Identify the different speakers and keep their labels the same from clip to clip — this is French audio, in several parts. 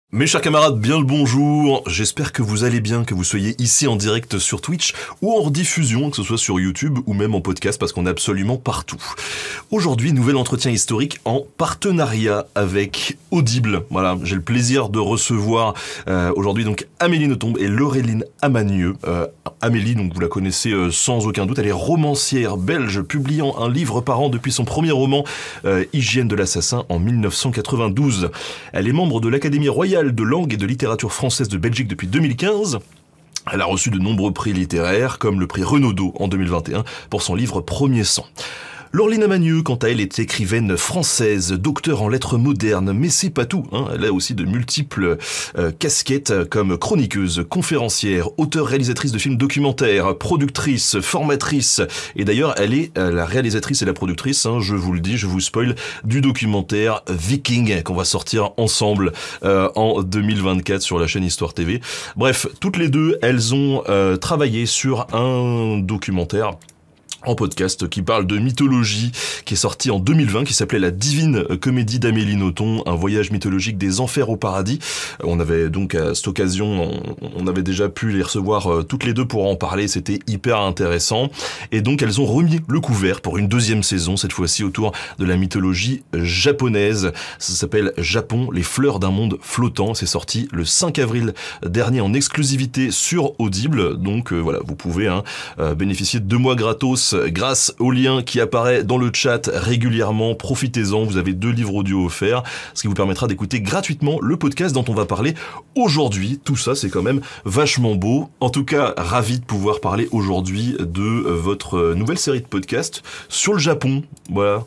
Speaker 1: Mes chers camarades, bien le bonjour, j'espère que vous allez bien, que vous soyez ici en direct sur Twitch ou en rediffusion, que ce soit sur YouTube ou même en podcast parce qu'on est absolument partout. Aujourd'hui, nouvel entretien historique en partenariat avec Audible. Voilà, j'ai le plaisir de recevoir aujourd'hui donc Amélie Nothomb et Laureline Amanieu. Amélie, donc vous la connaissez sans aucun doute, elle est romancière belge publiant un livre par an depuis son premier roman Hygiène de l'assassin en 1992. Elle est membre de l'Académie royale de langue et de littérature française de Belgique depuis 2015. Elle a reçu de nombreux prix littéraires, comme le prix Renaudot en 2021 pour son livre Premier sang. Laureline Amanieu, quant à elle, est écrivaine française, docteur en lettres modernes, mais c'est pas tout, hein. Elle a aussi de multiples casquettes comme chroniqueuse, conférencière, auteure-réalisatrice de films documentaires, productrice, formatrice, et d'ailleurs elle est la réalisatrice et la productrice, hein, je vous le dis, je vous spoil, du documentaire Viking qu'on va sortir ensemble en 2024 sur la chaîne Histoire TV. Bref, toutes les deux, elles ont travaillé sur un documentaire en podcast qui parle de mythologie, qui est sorti en 2020, qui s'appelait La Divine Comédie d'Amélie Nothomb, un voyage mythologique des enfers au paradis. On avait donc à cette occasion, on avait déjà pu les recevoir toutes les deux pour en parler, c'était hyper intéressant. Et donc elles ont remis le couvert pour une deuxième saison, cette fois-ci autour de la mythologie japonaise. Ça s'appelle Japon, les fleurs d'un monde flottant. C'est sorti le 5 avril dernier en exclusivité sur Audible. Donc voilà, vous pouvez bénéficier de 2 mois gratos grâce au lien qui apparaît dans le chat régulièrement. Profitez-en, vous avez 2 livres audio offerts, ce qui vous permettra d'écouter gratuitement le podcast dont on va parler aujourd'hui. Tout ça, c'est quand même vachement beau. En tout cas, ravi de pouvoir parler aujourd'hui de votre nouvelle série de podcasts sur le Japon. Voilà.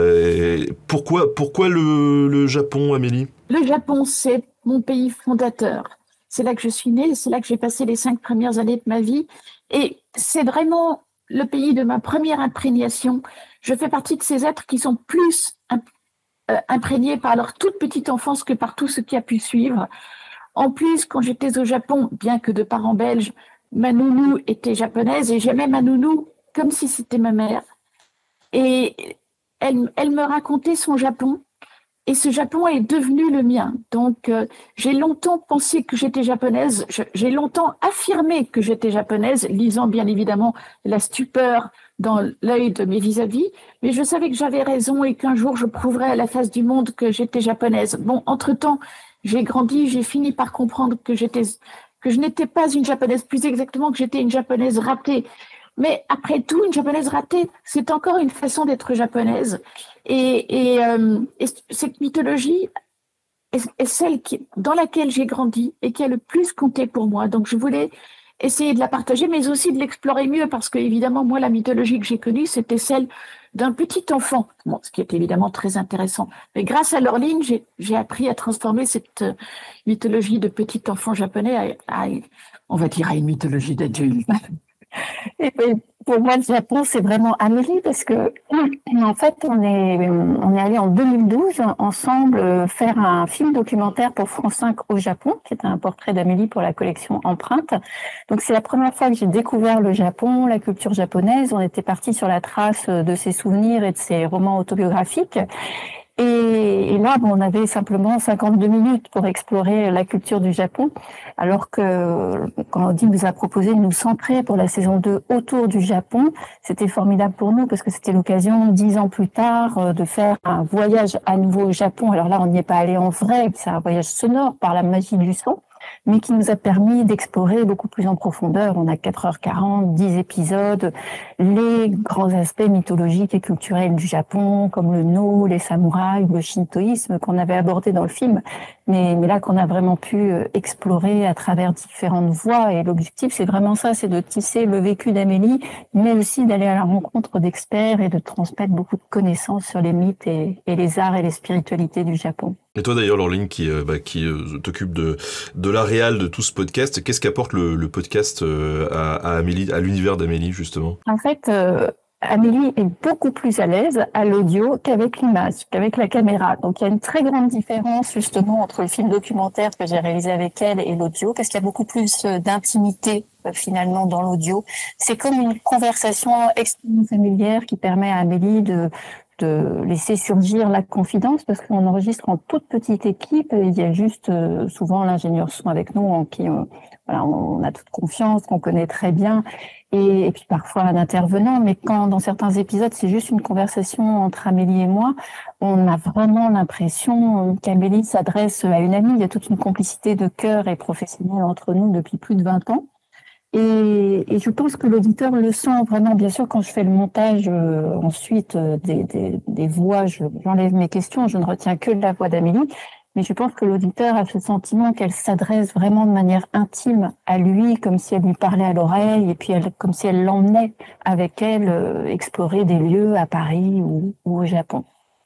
Speaker 1: Pourquoi le Japon, Amélie ?
Speaker 2: Le Japon, c'est mon pays fondateur. C'est là que je suis née, c'est là que j'ai passé les 5 premières années de ma vie. Et c'est vraiment le pays de ma première imprégnation. Je fais partie de ces êtres qui sont plus imprégnés par leur toute petite enfance que par tout ce qui a pu suivre. En plus, quand j'étais au Japon, bien que de parents belges, ma nounou était japonaise et j'aimais ma nounou comme si c'était ma mère. Et elle me racontait son Japon. Et ce Japon est devenu le mien. Donc, j'ai longtemps pensé que j'étais japonaise. J'ai longtemps affirmé que j'étais japonaise, lisant bien évidemment la stupeur dans l'œil de mes vis-à-vis. Mais je savais que j'avais raison et qu'un jour, je prouverais à la face du monde que j'étais japonaise. Bon, entre-temps, j'ai grandi, j'ai fini par comprendre que je n'étais pas une japonaise, plus exactement que j'étais une japonaise ratée. Mais après tout, une japonaise ratée, c'est encore une façon d'être japonaise. Et cette mythologie est celle dans laquelle j'ai grandi et qui a le plus compté pour moi. Donc, je voulais essayer de la partager, mais aussi de l'explorer mieux, parce que, évidemment, moi, la mythologie que j'ai connue, c'était celle d'un petit enfant. Bon, ce qui est évidemment très intéressant. Mais grâce à Laureline, j'ai appris à transformer cette mythologie de petit enfant japonais on va dire, à une mythologie d'adulte.
Speaker 3: Et pour moi, le Japon, c'est vraiment Amélie parce que, en fait, on est allé en 2012 ensemble faire un film documentaire pour France 5 au Japon, qui est un portrait d'Amélie pour la collection Empreinte. Donc, c'est la première fois que j'ai découvert le Japon, la culture japonaise. On était partis sur la trace de ses souvenirs et de ses romans autobiographiques. Et là, on avait simplement 52 minutes pour explorer la culture du Japon, alors que quand Odile nous a proposé de nous centrer pour la saison 2 autour du Japon, c'était formidable pour nous parce que c'était l'occasion, 10 ans plus tard, de faire un voyage à nouveau au Japon. Alors là, on n'y est pas allé en vrai, c'est un voyage sonore par la magie du son, mais qui nous a permis d'explorer beaucoup plus en profondeur. On a 4h40, 10 épisodes, les grands aspects mythologiques et culturels du Japon, comme le No, les samouraïs, le shintoïsme qu'on avait abordé dans le film, mais là qu'on a vraiment pu explorer à travers différentes voies. Et l'objectif, c'est vraiment ça, c'est de tisser le vécu d'Amélie, mais aussi d'aller à la rencontre d'experts et de transmettre beaucoup de connaissances sur les mythes et les arts et les spiritualités du Japon.
Speaker 1: Et toi d'ailleurs, Laureline, qui t'occupe de la réal de tout ce podcast, qu'est-ce qu'apporte le podcast à Amélie, à l'univers d'Amélie justement ?
Speaker 3: En fait, Amélie est beaucoup plus à l'aise à l'audio qu'avec l'image, qu'avec la caméra. Donc il y a une très grande différence justement entre le film documentaire que j'ai réalisé avec elle et l'audio, parce qu'il y a beaucoup plus d'intimité finalement dans l'audio. C'est comme une conversation extrêmement familière qui permet à Amélie de de laisser surgir la confidence parce qu'on enregistre en toute petite équipe et il y a juste souvent l'ingénieur son avec nous en qui on a toute confiance, qu'on connaît très bien et puis parfois un intervenant. Mais quand dans certains épisodes c'est juste une conversation entre Amélie et moi, on a vraiment l'impression qu'Amélie s'adresse à une amie. Il y a toute une complicité de cœur et professionnelle entre nous depuis plus de 20 ans. Et je pense que l'auditeur le sent vraiment. Bien sûr, quand je fais le montage ensuite des voix, j'enlève mes questions, je ne retiens que la voix d'Amélie. Mais je pense que l'auditeur a ce sentiment qu'elle s'adresse vraiment de manière intime à lui, comme si elle lui parlait à l'oreille, et puis comme si elle l'emmenait avec elle explorer des lieux à Paris ou au Japon.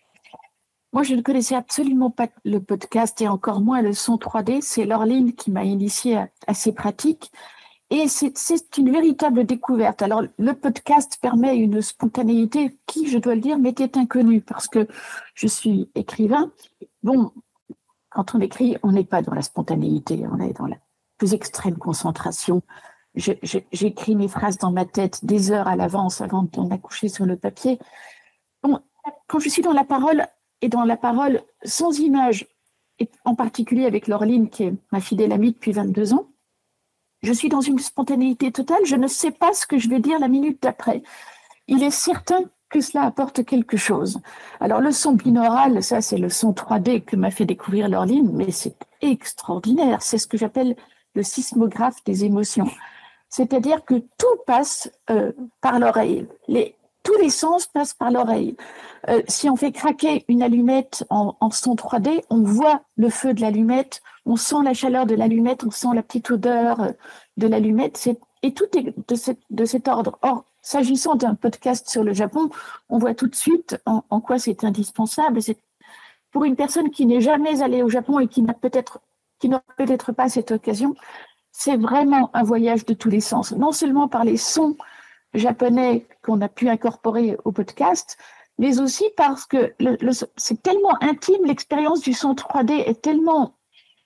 Speaker 2: Moi, je ne connaissais absolument pas le podcast et encore moins le son 3D. C'est Laureline qui m'a initiée à ces pratiques. Et c'est une véritable découverte. Alors, le podcast permet une spontanéité qui, je dois le dire, m'était inconnue parce que je suis écrivain. Bon, quand on écrit, on n'est pas dans la spontanéité, on est dans la plus extrême concentration. J'écris mes phrases dans ma tête des heures à l'avance avant d'en accoucher sur le papier. Bon, quand je suis dans la parole et dans la parole sans image, et en particulier avec Laureline, qui est ma fidèle amie depuis 22 ans, je suis dans une spontanéité totale, je ne sais pas ce que je vais dire la minute d'après. Il est certain que cela apporte quelque chose. Alors le son binaural, ça c'est le son 3D que m'a fait découvrir Laureline, mais c'est extraordinaire, c'est ce que j'appelle le sismographe des émotions. C'est-à-dire que tout passe par l'oreille, tous les sens passent par l'oreille. Si on fait craquer une allumette en son 3D, on voit le feu de l'allumette, on sent la chaleur de l'allumette, on sent la petite odeur de l'allumette, et tout est de cet ordre. Or, s'agissant d'un podcast sur le Japon, on voit tout de suite en quoi c'est indispensable. C'est pour une personne qui n'est jamais allée au Japon et qui n'aura peut-être pas cette occasion, c'est vraiment un voyage de tous les sens. Non seulement par les sons japonais qu'on a pu incorporer au podcast, mais aussi parce que c'est tellement intime, l'expérience du son 3D est tellement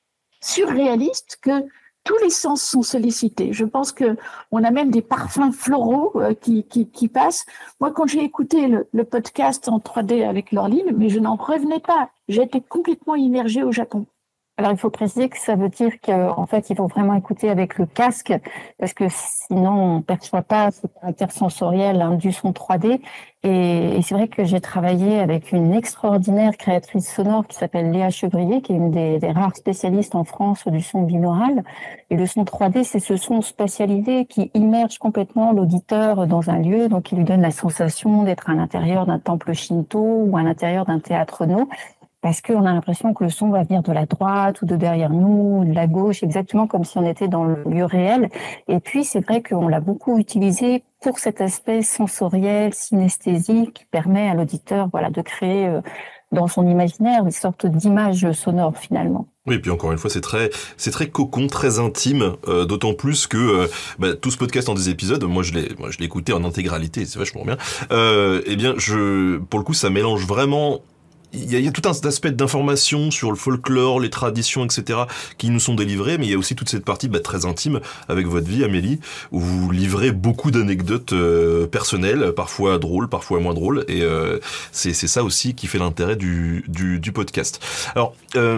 Speaker 2: surréaliste que tous les sens sont sollicités. Je pense qu'on a même des parfums floraux qui passent. Moi, quand j'ai écouté le podcast en 3D avec Laureline, mais je n'en revenais pas. J'ai été complètement immergée au Japon.
Speaker 3: Alors, il faut préciser que ça veut dire qu'en fait, il faut vraiment écouter avec le casque parce que sinon, on ne perçoit pas ce caractère sensoriel du son 3D. Et c'est vrai que j'ai travaillé avec une extraordinaire créatrice sonore qui s'appelle Léa Chevrier, qui est une des rares spécialistes en France du son binaural. Et le son 3D, c'est ce son spatialisé qui immerge complètement l'auditeur dans un lieu, donc qui lui donne la sensation d'être à l'intérieur d'un temple shinto ou à l'intérieur d'un théâtre no. Parce qu'on a l'impression que le son va venir de la droite ou de derrière nous, de la gauche, exactement comme si on était dans le lieu réel. Et puis, c'est vrai qu'on l'a beaucoup utilisé pour cet aspect sensoriel, synesthésique, qui permet à l'auditeur de créer dans son imaginaire une sorte d'image sonore, finalement.
Speaker 1: Oui, et puis encore une fois, c'est très cocon, très intime, d'autant plus que tout ce podcast en des épisodes, moi je l'ai écouté en intégralité, c'est vachement bien. Pour le coup, ça mélange vraiment. Il y a tout un aspect d'information sur le folklore, les traditions, etc. qui nous sont délivrés, mais il y a aussi toute cette partie très intime avec votre vie, Amélie, où vous livrez beaucoup d'anecdotes personnelles, parfois drôles, parfois moins drôles, et c'est ça aussi qui fait l'intérêt du podcast. Alors,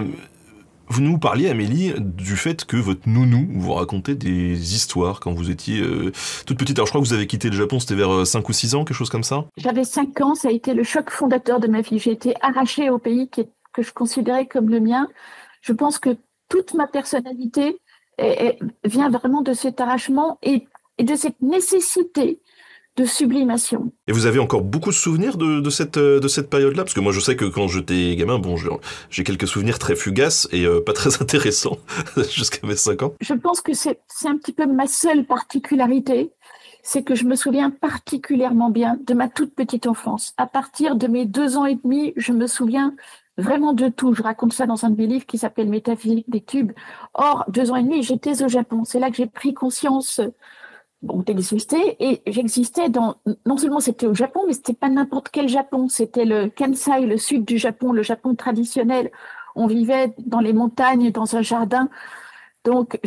Speaker 1: vous nous parliez, Amélie, du fait que votre nounou vous racontait des histoires quand vous étiez toute petite. Alors, je crois que vous avez quitté le Japon, c'était vers 5 ou 6 ans, quelque chose comme ça?
Speaker 2: J'avais 5 ans, ça a été le choc fondateur de ma vie. J'ai été arrachée au pays que je considérais comme le mien. Je pense que toute ma personnalité vient vraiment de cet arrachement et de cette nécessité de sublimation.
Speaker 1: Et vous avez encore beaucoup de souvenirs de cette période-là? Parce que moi, je sais que quand j'étais gamin, j'ai quelques souvenirs très fugaces et pas très intéressants jusqu'à mes 5 ans.
Speaker 2: Je pense que c'est un petit peu ma seule particularité, c'est que je me souviens particulièrement bien de ma toute petite enfance. À partir de mes 2 ans et demi, je me souviens vraiment de tout. Je raconte ça dans un de mes livres qui s'appelle Métaphysique des tubes. Or, 2 ans et demi, j'étais au Japon. C'est là que j'ai pris conscience d'exister, et j'existais non seulement c'était au Japon, mais c'était pas n'importe quel Japon, c'était le Kansai, le sud du Japon, le Japon traditionnel. On vivait dans les montagnes, dans un jardin. Donc,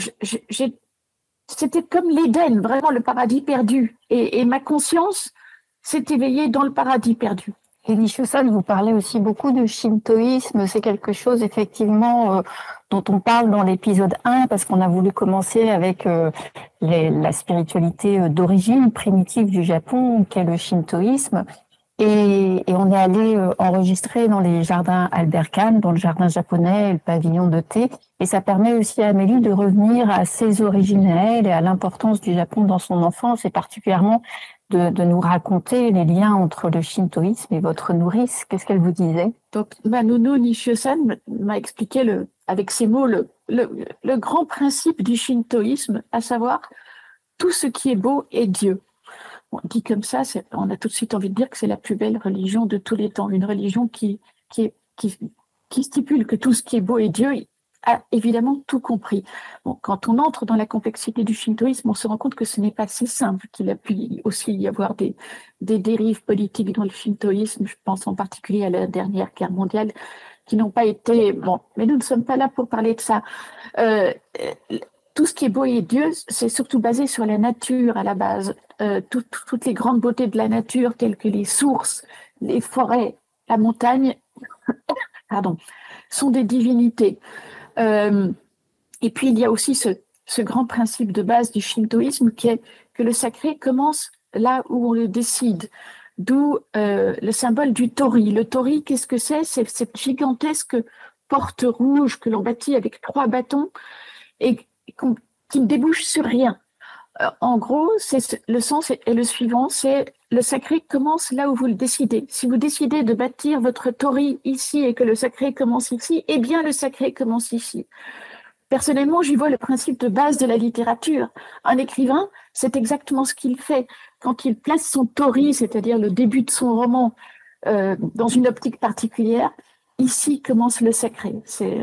Speaker 2: c'était comme l'Éden, vraiment le paradis perdu. Et ma conscience s'est éveillée dans le paradis perdu.
Speaker 3: Et Nishio-san, vous parlez aussi beaucoup de shintoïsme. C'est quelque chose, effectivement, dont on parle dans l'épisode 1, parce qu'on a voulu commencer avec la spiritualité d'origine primitive du Japon, qu'est le shintoïsme. Et on est allé enregistrer dans les jardins Albert Kahn, dans le jardin japonais et le pavillon de thé. Et ça permet aussi à Amélie de revenir à ses origines à elle et à l'importance du Japon dans son enfance, et particulièrement de nous raconter les liens entre le shintoïsme et votre nourrice. Qu'est-ce qu'elle vous disait?
Speaker 2: Donc, ma nounou Nishio-san m'a expliqué avec ses mots le grand principe du shintoïsme, à savoir tout ce qui est beau est Dieu. Bon, dit comme ça, on a tout de suite envie de dire que c'est la plus belle religion de tous les temps, une religion qui stipule que tout ce qui est beau est Dieu, a évidemment tout compris. Bon, quand on entre dans la complexité du shintoïsme, on se rend compte que ce n'est pas si simple, qu'il a pu aussi y avoir des dérives politiques dans le shintoïsme. Je pense en particulier à la dernière guerre mondiale, qui n'ont pas été... Bon, mais nous ne sommes pas là pour parler de ça. Tout ce qui est beau et Dieu, c'est surtout basé sur la nature à la base. Toutes les grandes beautés de la nature, telles que les sources, les forêts, la montagne, pardon, sont des divinités. Et puis il y a aussi ce grand principe de base du shintoïsme qui est que le sacré commence là où on le décide. D'où le symbole du tori. Le tori, qu'est-ce que c'est? C'est cette gigantesque porte rouge que l'on bâtit avec 3 bâtons et qui ne débouche sur rien. En gros, le sens est le suivant, c'est le sacré commence là où vous le décidez. Si vous décidez de bâtir votre tori ici et que le sacré commence ici, eh bien le sacré commence ici. Personnellement, j'y vois le principe de base de la littérature. Un écrivain, c'est exactement ce qu'il fait. Quand il place son tori, c'est-à-dire le début de son roman, dans une optique particulière, ici commence le sacré.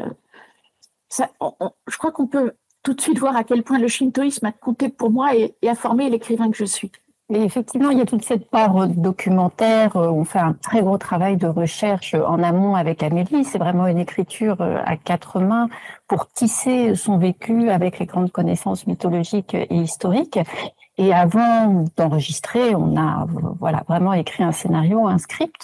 Speaker 2: Je crois qu'on peut tout de suite voir à quel point le shintoïsme a compté pour moi et a formé l'écrivain que je suis.
Speaker 3: Et effectivement, il y a toute cette part documentaire. On fait un très gros travail de recherche en amont avec Amélie. C'est vraiment une écriture à 4 mains pour tisser son vécu avec les grandes connaissances mythologiques et historiques. Et avant d'enregistrer, on a vraiment écrit un scénario, un script.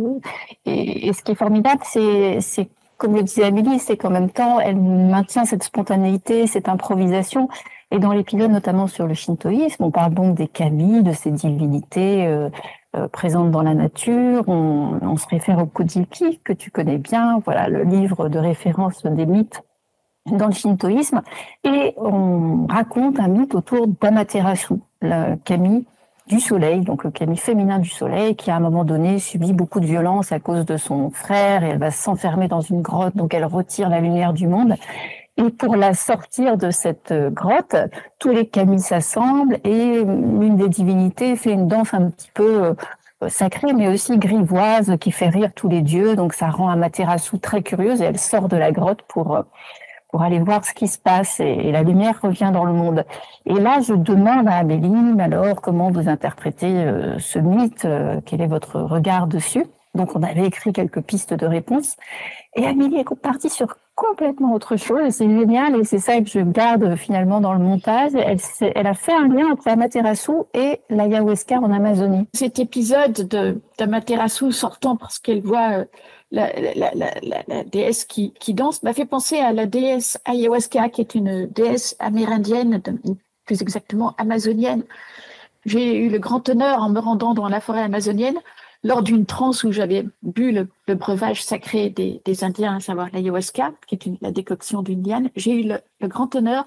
Speaker 3: Et ce qui est formidable, c'est comme le disait Amélie, c'est qu'en même temps, elle maintient cette spontanéité, cette improvisation. Et dans l'épisode notamment sur le shintoïsme, on parle donc des kami, de ces divinités présentes dans la nature. On se réfère au Kojiki, que tu connais bien, voilà, le livre de référence des mythes dans le shintoïsme. Et on raconte un mythe autour d'Amaterasu, le kami du soleil, donc le kami féminin du soleil, qui à un moment donné subit beaucoup de violence à cause de son frère, et elle va s'enfermer dans une grotte, donc elle retire la lumière du monde. Et pour la sortir de cette grotte, tous les kami s'assemblent et l'une des divinités fait une danse un petit peu sacrée, mais aussi grivoise, qui fait rire tous les dieux. Donc ça rend Amaterasu très curieuse et elle sort de la grotte pour aller voir ce qui se passe, et la lumière revient dans le monde. Et là, je demande à Amélie, alors, comment vous interprétez ce mythe, quel est votre regard dessus? Donc, on avait écrit quelques pistes de réponse, et Amélie est partie sur complètement autre chose, et c'est génial, et c'est ça que je garde finalement dans le montage. Elle a fait un lien entre Amaterasu et l'ayahuasca en Amazonie.
Speaker 2: Cet épisode d'Amaterasu sortant parce qu'elle voit la déesse qui danse m'a fait penser à la déesse ayahuasca, qui est une déesse amérindienne, plus exactement amazonienne. J'ai eu le grand honneur, en me rendant dans la forêt amazonienne, lors d'une transe où j'avais bu le breuvage sacré des Indiens, à savoir l'ayahuasca, qui est la décoction d'une liane, j'ai eu le grand honneur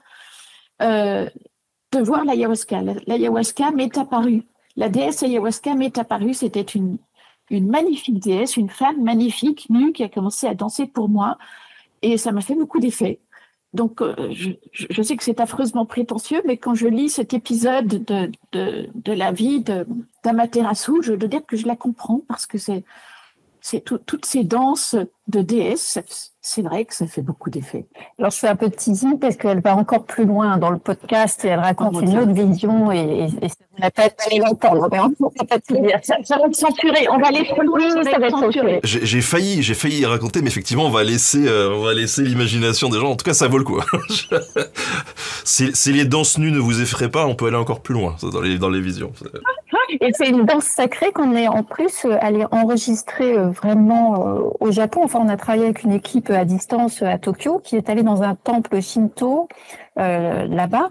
Speaker 2: de voir l'ayahuasca. L'ayahuasca m'est apparue. La déesse ayahuasca m'est apparue. C'était une magnifique déesse, une femme magnifique, nue, qui a commencé à danser pour moi. Et ça m'a fait beaucoup d'effet. Donc, je sais que c'est affreusement prétentieux, mais quand je lis cet épisode de la vie d'Amaterasu, je dois dire que je la comprends, parce que c'est toutes ces danses de déesses, c'est vrai que ça fait beaucoup d'effet.
Speaker 3: Alors, je fais un peu de teasing parce qu'elle va encore plus loin dans le podcast et elle raconte une autre vision et ça ne va pas être l'entendre, mais on va pas te dire.
Speaker 2: Ça va être censuré. On va aller trop loin, ça va être censuré.
Speaker 1: J'ai failli y raconter, mais effectivement, on va laisser l'imagination des gens. En tout cas, ça vaut le coup. Si les danses nues ne vous effraient pas, on peut aller encore plus loin dans les visions.
Speaker 3: Et c'est une danse sacrée qu'on est en plus allé enregistrer vraiment au Japon. Enfin, on a travaillé avec une équipe à distance à Tokyo qui est allée dans un temple Shinto là-bas.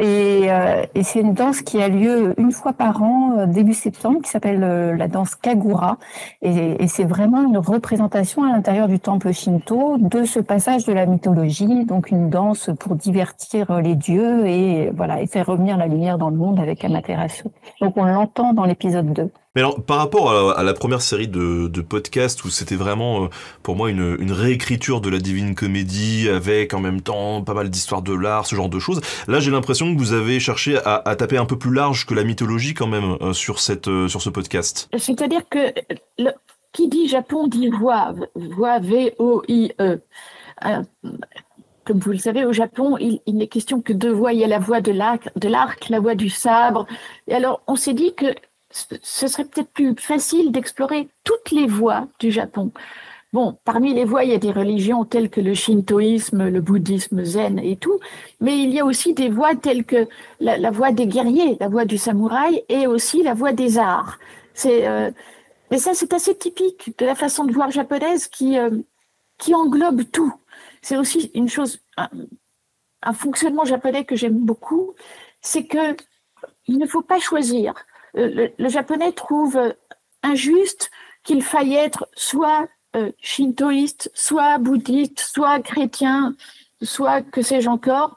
Speaker 3: Et c'est une danse qui a lieu une fois par an, début septembre, qui s'appelle la danse Kagura. Et c'est vraiment une représentation à l'intérieur du temple Shinto de ce passage de la mythologie, donc une danse pour divertir les dieux et voilà, et faire revenir la lumière dans le monde avec Amaterasu. Donc on l'entend dans l'épisode 2.
Speaker 1: Mais alors, par rapport à la première série de podcasts où c'était vraiment, pour moi, une réécriture de la Divine Comédie avec en même temps pas mal d'histoires de l'art, ce genre de choses, là j'ai l'impression que vous avez cherché à taper un peu plus large que la mythologie quand même sur ce podcast.
Speaker 2: C'est-à-dire que qui dit Japon dit voix, voix V-O-I-E. Comme vous le savez, au Japon, il n'est question que deux voix. Il y a la voix de l'arc, la voix du sabre. Et alors, on s'est dit que ce serait peut-être plus facile d'explorer toutes les voix du Japon. Bon, parmi les voix, il y a des religions telles que le shintoïsme, le bouddhisme zen et tout, mais il y a aussi des voix telles que la voix des guerriers, la voix du samouraï et aussi la voix des arts. Mais ça, c'est assez typique de la façon de voir japonaise qui englobe tout. C'est aussi une chose, un fonctionnement japonais que j'aime beaucoup, c'est que il ne faut pas choisir. Le japonais trouve injuste qu'il faille être soit shintoïste, soit bouddhiste, soit chrétien, soit que sais-je encore.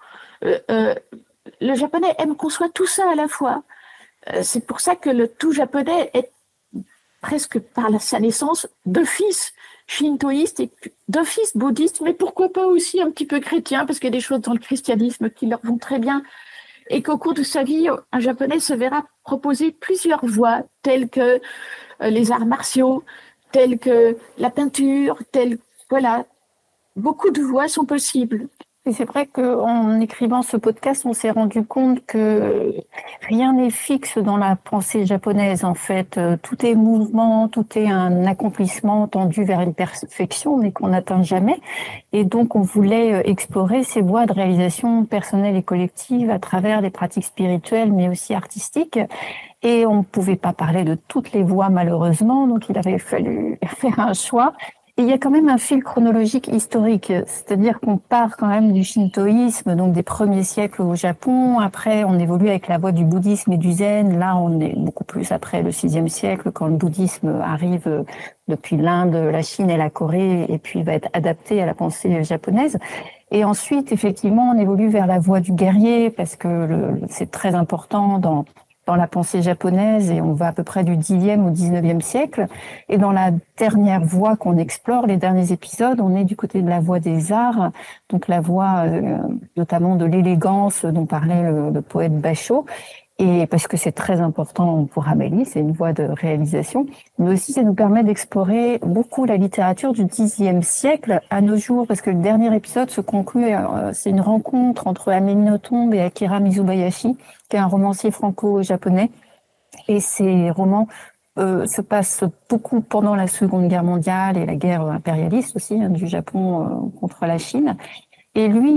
Speaker 2: Le japonais aime qu'on soit tout ça à la fois. C'est pour ça que le tout japonais est presque par sa naissance d'office shintoïste et d'office bouddhiste, mais pourquoi pas aussi un petit peu chrétien, parce qu'il y a des choses dans le christianisme qui leur vont très bien. Et qu'au cours de sa vie, un japonais se verra proposer plusieurs voies, telles que les arts martiaux, telles que la peinture, voilà. Beaucoup de voies sont possibles.
Speaker 3: Et c'est vrai qu'en écrivant ce podcast, on s'est rendu compte que rien n'est fixe dans la pensée japonaise. En fait, tout est mouvement, tout est un accomplissement tendu vers une perfection, mais qu'on n'atteint jamais. Et donc, on voulait explorer ces voies de réalisation personnelle et collective à travers des pratiques spirituelles, mais aussi artistiques. Et on ne pouvait pas parler de toutes les voies, malheureusement. Donc, il avait fallu faire un choix. Et il y a quand même un fil chronologique historique, c'est-à-dire qu'on part quand même du shintoïsme, donc des premiers siècles au Japon. Après, on évolue avec la voie du bouddhisme et du zen. Là, on est beaucoup plus après le 6e siècle, quand le bouddhisme arrive depuis l'Inde, la Chine et la Corée, et puis va être adapté à la pensée japonaise. Et ensuite, effectivement, on évolue vers la voie du guerrier, parce que c'est très important dans la pensée japonaise, et on va à peu près du 10e au 19e siècle. Et dans la dernière voie qu'on explore, les derniers épisodes, on est du côté de la voie des arts, donc la voie notamment de l'élégance dont parlait le poète Basho. Et parce que c'est très important pour Amélie, c'est une voie de réalisation, mais aussi ça nous permet d'explorer beaucoup la littérature du Xe siècle à nos jours, parce que le dernier épisode se conclut, c'est une rencontre entre Amélie Nothomb et Akira Mizubayashi, qui est un romancier franco-japonais, et ces romans se passent beaucoup pendant la Seconde Guerre mondiale et la guerre impérialiste aussi du Japon contre la Chine. Et lui,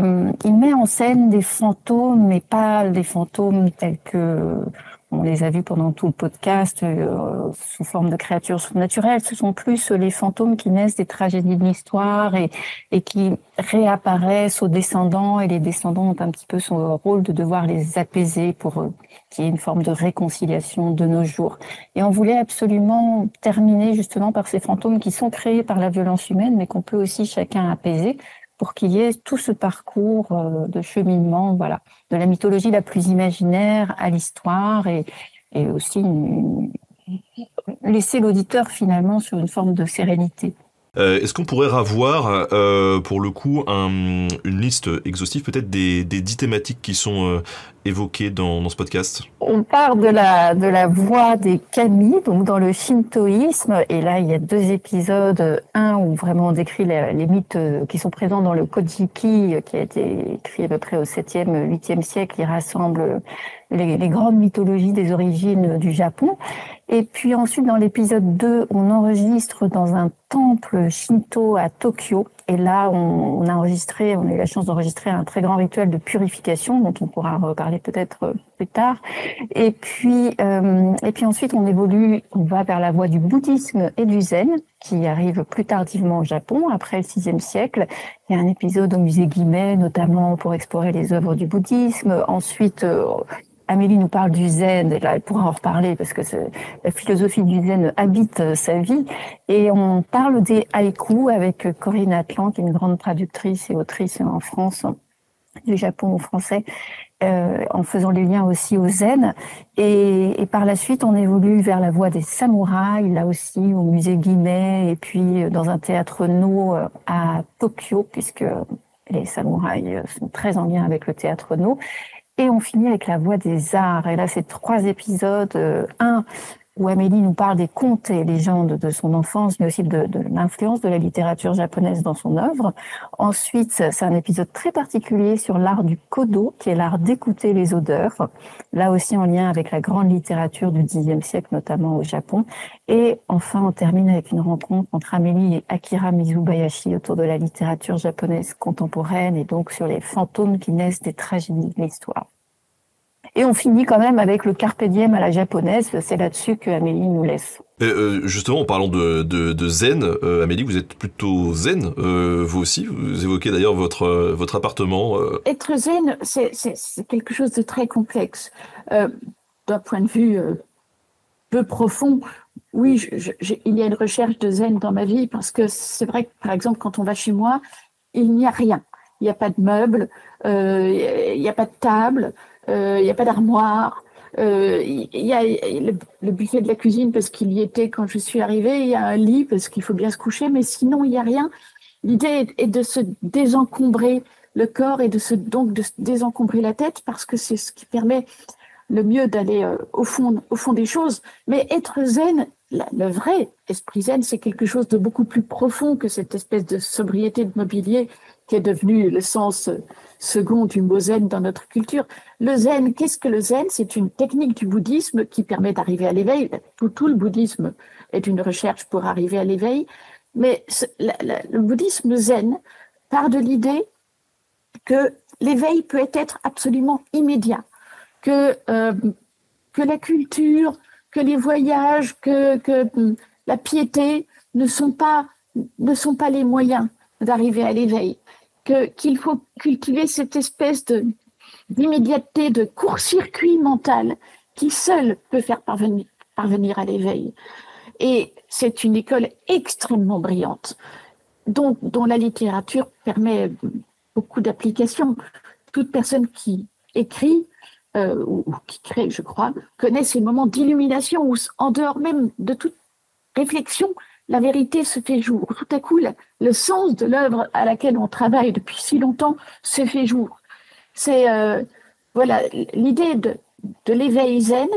Speaker 3: il met en scène des fantômes, mais pas des fantômes tels que on les a vus pendant tout le podcast, sous forme de créatures surnaturelles. Ce sont plus les fantômes qui naissent des tragédies de l'histoire et qui réapparaissent aux descendants. Et les descendants ont un petit peu son rôle de devoir les apaiser pour qu'il y ait une forme de réconciliation de nos jours. Et on voulait absolument terminer justement par ces fantômes qui sont créés par la violence humaine, mais qu'on peut aussi chacun apaiser, pour qu'il y ait tout ce parcours de cheminement, voilà, de la mythologie la plus imaginaire à l'histoire, et aussi laisser l'auditeur finalement sur une forme de sérénité.
Speaker 1: Est-ce qu'on pourrait avoir, pour le coup, une liste exhaustive peut-être des 10 thématiques qui sont évoquées dans ce podcast?
Speaker 3: On part de la voie des kami, donc dans le shintoïsme, et là il y a 2 épisodes, un où vraiment on décrit les mythes qui sont présents dans le Kojiki, qui a été écrit à peu près au 7e, 8e siècle, il rassemble les grandes mythologies des origines du Japon. Et puis ensuite, dans l'épisode 2, on enregistre dans un temple shinto à Tokyo. Et là, on a eu la chance d'enregistrer un très grand rituel de purification, dont on pourra reparler peut-être plus tard. Et puis ensuite, on va vers la voie du bouddhisme et du zen, qui arrive plus tardivement au Japon, après le VIe siècle. Il y a un épisode au musée Guimet, notamment pour explorer les œuvres du bouddhisme. Ensuite, Amélie nous parle du zen, et là, elle pourra en reparler parce que la philosophie du zen habite sa vie. Et on parle des haïkus avec Corinne Atlan, qui est une grande traductrice et autrice en France, du Japon au français, en faisant les liens aussi au zen. Et par la suite, on évolue vers la voie des samouraïs, là aussi au musée Guimet, et puis dans un théâtre No à Tokyo, puisque les samouraïs sont très en lien avec le théâtre No. Et on finit avec la voie des arts. Et là, c'est 3 épisodes. Un où Amélie nous parle des contes et légendes de son enfance, mais aussi de l'influence de la littérature japonaise dans son œuvre. Ensuite, c'est un épisode très particulier sur l'art du kodo, qui est l'art d'écouter les odeurs, là aussi en lien avec la grande littérature du Xe siècle, notamment au Japon. Et enfin, on termine avec une rencontre entre Amélie et Akira Mizubayashi autour de la littérature japonaise contemporaine et donc sur les fantômes qui naissent des tragédies de l'histoire. Et on finit quand même avec le carpe diem à la japonaise. C'est là-dessus que Amélie nous laisse.
Speaker 1: Justement, en parlant de zen, Amélie, vous êtes plutôt zen, vous aussi. Vous évoquez d'ailleurs votre appartement.
Speaker 2: Être zen, c'est quelque chose de très complexe. D'un point de vue peu profond, oui, il y a une recherche de zen dans ma vie parce que c'est vrai que, par exemple, quand on va chez moi, il n'y a rien. Il n'y a pas de meubles, il n'y a pas de table, il n'y a pas d'armoire. Il y a le buffet de la cuisine parce qu'il y était quand je suis arrivée. Il y a un lit parce qu'il faut bien se coucher, mais sinon il n'y a rien. L'idée est de se désencombrer le corps et donc de se désencombrer la tête parce que c'est ce qui permet le mieux d'aller au fond des choses. Mais être zen, le vrai esprit zen, c'est quelque chose de beaucoup plus profond que cette espèce de sobriété de mobilier qui est devenu le sens second du mot zen dans notre culture. Le zen, qu'est-ce que le zen? C'est une technique du bouddhisme qui permet d'arriver à l'éveil. Tout le bouddhisme est une recherche pour arriver à l'éveil. Mais le bouddhisme zen part de l'idée que l'éveil peut être absolument immédiat, que la culture, que les voyages, que la piété ne sont pas les moyens d'arriver à l'éveil. Qu'il faut cultiver cette espèce d'immédiateté, de court-circuit mental qui seul peut faire parvenir à l'éveil. Et c'est une école extrêmement brillante, dont la littérature permet beaucoup d'applications. Toute personne qui écrit ou qui crée, je crois, connaît ces moments d'illumination où, en dehors même de toute réflexion, la vérité se fait jour. Tout à coup, le sens de l'œuvre à laquelle on travaille depuis si longtemps se fait jour. C'est voilà, l'idée de l'éveil zen,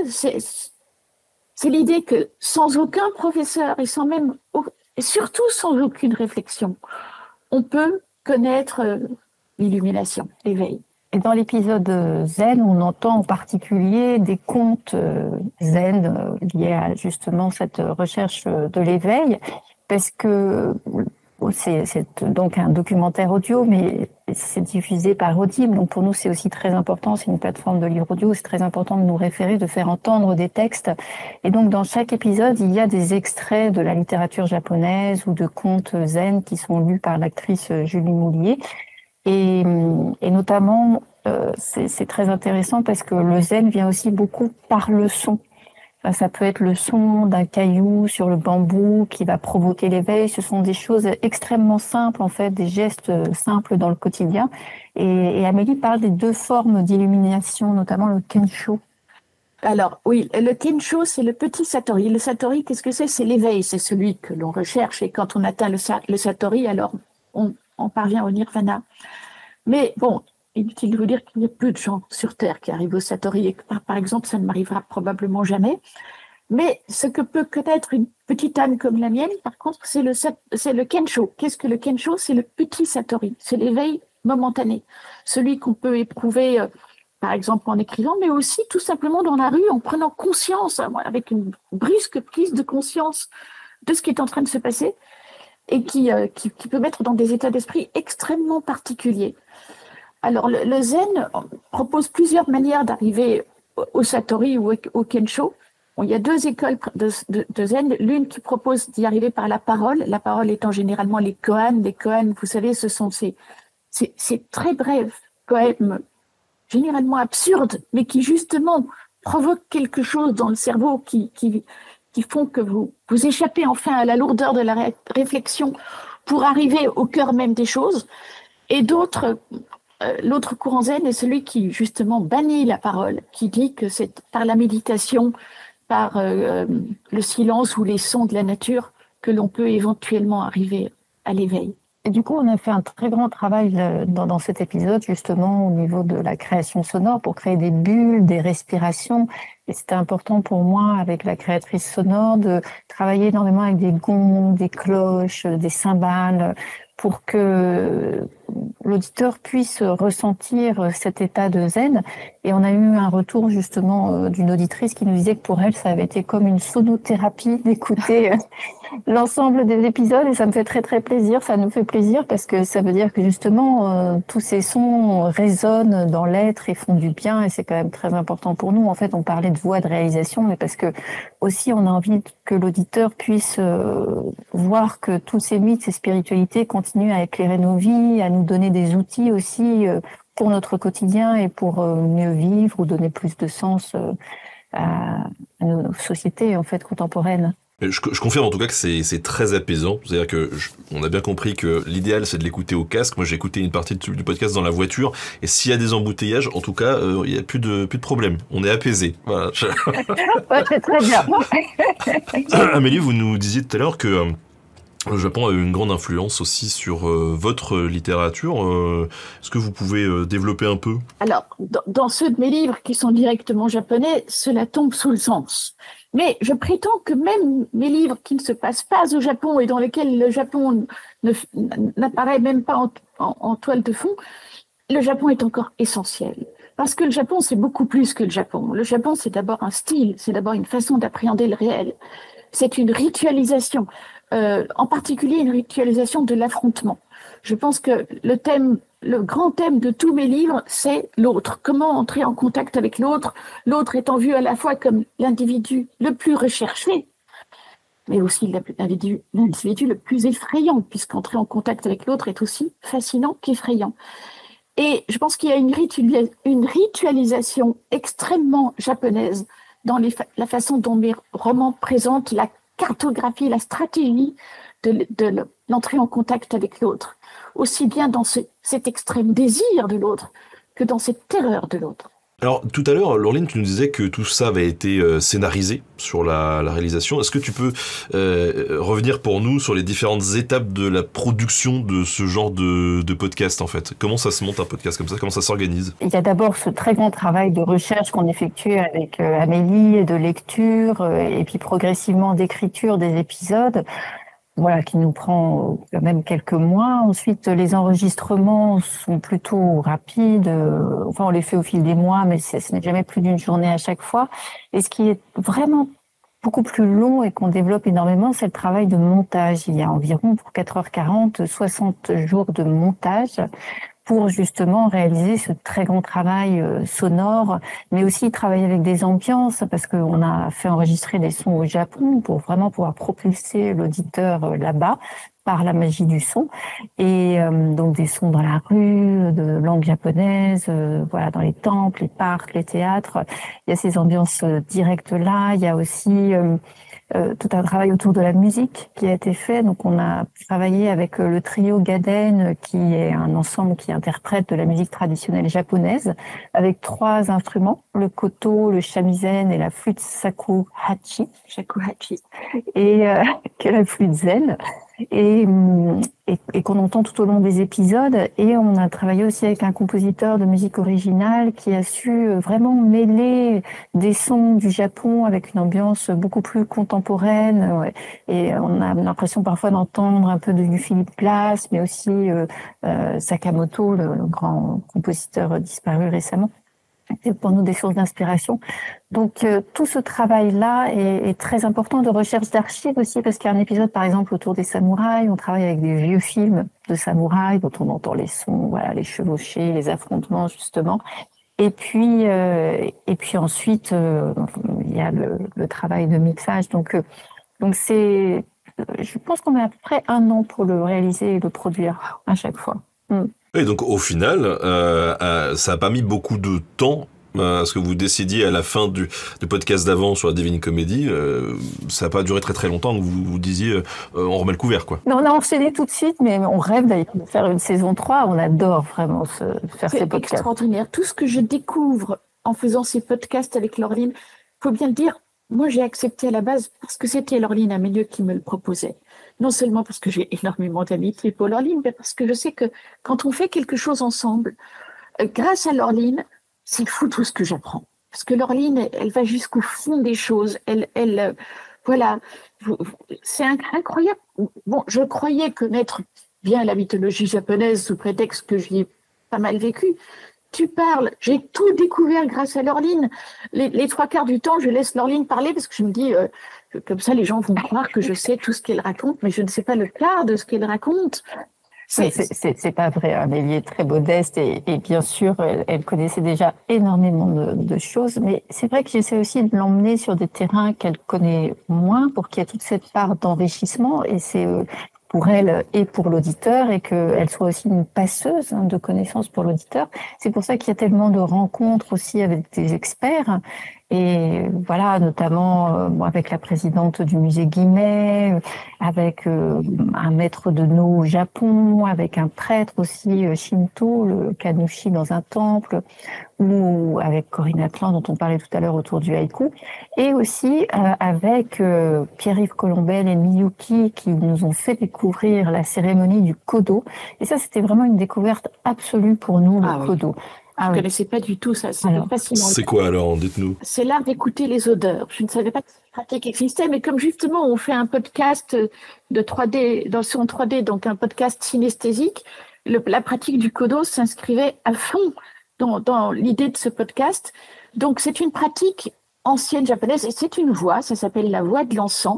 Speaker 2: c'est l'idée que sans aucun professeur et surtout sans aucune réflexion, on peut connaître l'illumination, l'éveil.
Speaker 3: Et dans l'épisode zen, on entend en particulier des contes zen liés à justement cette recherche de l'éveil, parce que c'est donc un documentaire audio, mais c'est diffusé par Audible. Donc pour nous, c'est aussi très important. C'est une plateforme de livre audio. C'est très important de nous référer, de faire entendre des textes. Et donc dans chaque épisode, il y a des extraits de la littérature japonaise ou de contes zen qui sont lus par l'actrice Julie Moulier. Et notamment, c'est très intéressant parce que le zen vient aussi beaucoup par le son. Enfin, ça peut être le son d'un caillou sur le bambou qui va provoquer l'éveil. Ce sont des choses extrêmement simples, en fait, des gestes simples dans le quotidien. Et Amélie parle des 2 formes d'illumination, notamment le kensho.
Speaker 2: Alors oui, le kensho, c'est le petit satori. Le satori, qu'est-ce que c'est? C'est l'éveil, c'est celui que l'on recherche. Et quand on atteint le satori, alors on parvient au nirvana. Mais bon, inutile de vous dire qu'il y a peu de gens sur Terre qui arrivent au satori. Et par exemple, ça ne m'arrivera probablement jamais. Mais ce que peut connaître une petite âme comme la mienne, par contre, c'est le kensho. Qu'est-ce que le kensho? C'est le petit satori. C'est l'éveil momentané. Celui qu'on peut éprouver, par exemple, en écrivant, mais aussi tout simplement dans la rue, en prenant conscience, avec une brusque prise de conscience de ce qui est en train de se passer, et qui peut mettre dans des états d'esprit extrêmement particuliers. Alors, le zen propose plusieurs manières d'arriver au Satori ou au Kensho. Bon, il y a deux écoles de zen, l'une qui propose d'y arriver par la parole étant généralement les koans. Les koans, vous savez, ce sont ces très brefs poèmes, généralement absurdes, mais qui justement provoquent quelque chose dans le cerveau qui font que vous échappez enfin à la lourdeur de la réflexion pour arriver au cœur même des choses. Et l'autre courant zen est celui qui justement bannit la parole, qui dit que c'est par la méditation, par le silence ou les sons de la nature que l'on peut éventuellement arriver à l'éveil.
Speaker 3: Et du coup, on a fait un très grand travail dans cet épisode, justement, au niveau de la création sonore, pour créer des bulles, des respirations. Et c'était important pour moi, avec la créatrice sonore, de travailler énormément avec des gongs, des cloches, des cymbales, pour que l'auditeur puisse ressentir cet état de zen. Et on a eu un retour justement d'une auditrice qui nous disait que pour elle, ça avait été comme une sonothérapie d'écouter l'ensemble des épisodes, et ça me fait très très plaisir, ça nous fait plaisir parce que ça veut dire que justement tous ces sons résonnent dans l'être et font du bien, et c'est quand même très important pour nous. En fait, on parlait de voie de réalisation, mais parce que aussi on a envie que l'auditeur puisse voir que tous ces mythes, ces spiritualités continuent à éclairer nos vies, à nous donner des outils aussi pour notre quotidien et pour mieux vivre ou donner plus de sens à nos sociétés en fait contemporaines.
Speaker 1: Je confirme en tout cas que c'est très apaisant. C'est-à-dire que on a bien compris que l'idéal c'est de l'écouter au casque. Moi j'ai écouté une partie du podcast dans la voiture, et s'il y a des embouteillages, en tout cas il y a plus de problème. On est apaisé. Voilà.
Speaker 3: Ouais, c'est très bien.
Speaker 1: Amélie, vous nous disiez tout à l'heure que le Japon a eu une grande influence aussi sur votre littérature. Est-ce que vous pouvez développer un peu ?
Speaker 2: Alors, dans ceux de mes livres qui sont directement japonais, cela tombe sous le sens. Mais je prétends que même mes livres qui ne se passent pas au Japon et dans lesquels le Japon n'apparaît même pas en toile de fond, le Japon est encore essentiel. Parce que le Japon, c'est beaucoup plus que le Japon. Le Japon, c'est d'abord un style, c'est d'abord une façon d'appréhender le réel. C'est une ritualisation, en particulier une ritualisation de l'affrontement. Je pense que le grand thème de tous mes livres, c'est l'autre. Comment entrer en contact avec l'autre, l'autre étant vu à la fois comme l'individu le plus recherché, mais aussi l'individu le plus effrayant, puisqu'entrer en contact avec l'autre est aussi fascinant qu'effrayant. Et je pense qu'il y a une ritualisation extrêmement japonaise dans la façon dont mes romans présentent la cartographie, la stratégie de l'entrée en contact avec l'autre, aussi bien dans cet extrême désir de l'autre que dans cette terreur de l'autre.
Speaker 1: Alors, tout à l'heure, Laureline, tu nous disais que tout ça avait été scénarisé sur la réalisation. Est-ce que tu peux revenir pour nous sur les différentes étapes de la production de ce genre de podcast, en fait ? Comment ça se monte un podcast comme ça ? Comment ça s'organise ?
Speaker 3: Il y a d'abord ce très grand travail de recherche qu'on effectue avec Amélie, de lecture, et puis progressivement d'écriture des épisodes. Voilà, qui nous prend quand même quelques mois. Ensuite, les enregistrements sont plutôt rapides. Enfin, on les fait au fil des mois, mais ce n'est jamais plus d'une journée à chaque fois. Et ce qui est vraiment beaucoup plus long et qu'on développe énormément, c'est le travail de montage. Il y a environ, pour 4h40, 60 jours de montage pour justement réaliser ce très grand travail sonore, mais aussi travailler avec des ambiances, parce qu'on a fait enregistrer des sons au Japon pour vraiment pouvoir propulser l'auditeur là-bas par la magie du son, et donc des sons dans la rue, de langue japonaise, voilà, dans les temples, les parcs, les théâtres. Il y a ces ambiances directes là. Il y a aussi tout un travail autour de la musique qui a été fait. Donc, on a travaillé avec le trio Gaden, qui est un ensemble qui interprète de la musique traditionnelle japonaise, avec 3 instruments, le koto, le shamisen et la flûte shakuhachi, et qui est la flûte zen, et qu'on entend tout au long des épisodes. Et on a travaillé aussi avec un compositeur de musique originale qui a su vraiment mêler des sons du Japon avec une ambiance beaucoup plus contemporaine. Ouais. Et on a l'impression parfois d'entendre un peu du Philip Glass, mais aussi Sakamoto, le grand compositeur disparu récemment. C'est pour nous des sources d'inspiration. Donc tout ce travail-là est très important, de recherche d'archives aussi, parce qu'il y a un épisode par exemple autour des samouraïs. On travaille avec des vieux films de samouraïs dont on entend les sons, voilà, les chevauchés, les affrontements justement. Et puis ensuite, il y a le travail de mixage. Donc je pense qu'on a à peu près 1 an pour le réaliser et le produire à chaque fois.
Speaker 1: Et donc au final, ça a pas mis beaucoup de temps à ce que vous décidiez à la fin du podcast d'avant sur la Divine Comédie. Ça n'a pas duré très très longtemps que vous disiez on remet le couvert, quoi.
Speaker 3: Non, on a enchaîné tout de suite, mais on rêve d'aller faire une saison 3. On adore vraiment faire ces podcasts.
Speaker 2: C'est extraordinaire. Tout ce que je découvre en faisant ces podcasts avec Laureline, faut bien le dire, moi j'ai accepté à la base parce que c'était Laureline Amélieu qui me le proposait. Non seulement parce que j'ai énormément d'amitié pour Laureline, mais parce que je sais que quand on fait quelque chose ensemble, grâce à Laureline, c'est fou tout ce que j'apprends. Parce que Laureline, elle va jusqu'au fond des choses. Voilà, c'est incroyable. Bon, je croyais connaître bien la mythologie japonaise sous prétexte que j'y ai pas mal vécu. Tu parles, j'ai tout découvert grâce à Laureline. Les 3/4 du temps, je laisse Laureline parler parce que je me dis, comme ça, les gens vont croire que je sais tout ce qu'elle raconte, mais je ne sais pas le quart de ce qu'elle raconte.
Speaker 3: C'est pas vrai. Amélie est très modeste et bien sûr, elle connaissait déjà énormément de choses. Mais c'est vrai que j'essaie aussi de l'emmener sur des terrains qu'elle connaît moins pour qu'il y ait toute cette part d'enrichissement. Et c'est pour elle et pour l'auditeur et qu'elle soit aussi une passeuse de connaissances pour l'auditeur. C'est pour ça qu'il y a tellement de rencontres aussi avec des experts. Et voilà, notamment avec la présidente du musée Guimet, avec un maître de no au Japon, avec un prêtre aussi Shinto, le Kanushi dans un temple, ou avec Corinne Atlan dont on parlait tout à l'heure autour du haïku, et aussi avec Pierre-Yves Colombel et Miyuki qui nous ont fait découvrir la cérémonie du Kodo. Et ça, c'était vraiment une découverte absolue pour nous, le Kodo.
Speaker 2: Je ne connaissais pas du tout ça, c'est fascinant.
Speaker 1: C'est quoi alors, dites-nous?
Speaker 2: C'est l'art d'écouter les odeurs. Je ne savais pas que cette pratique existait, mais comme justement on fait un podcast de 3D, dans son 3D, donc un podcast synesthésique, la pratique du Kodo s'inscrivait à fond dans l'idée de ce podcast. Donc c'est une pratique ancienne japonaise et c'est une voix, ça s'appelle la voix de l'encens.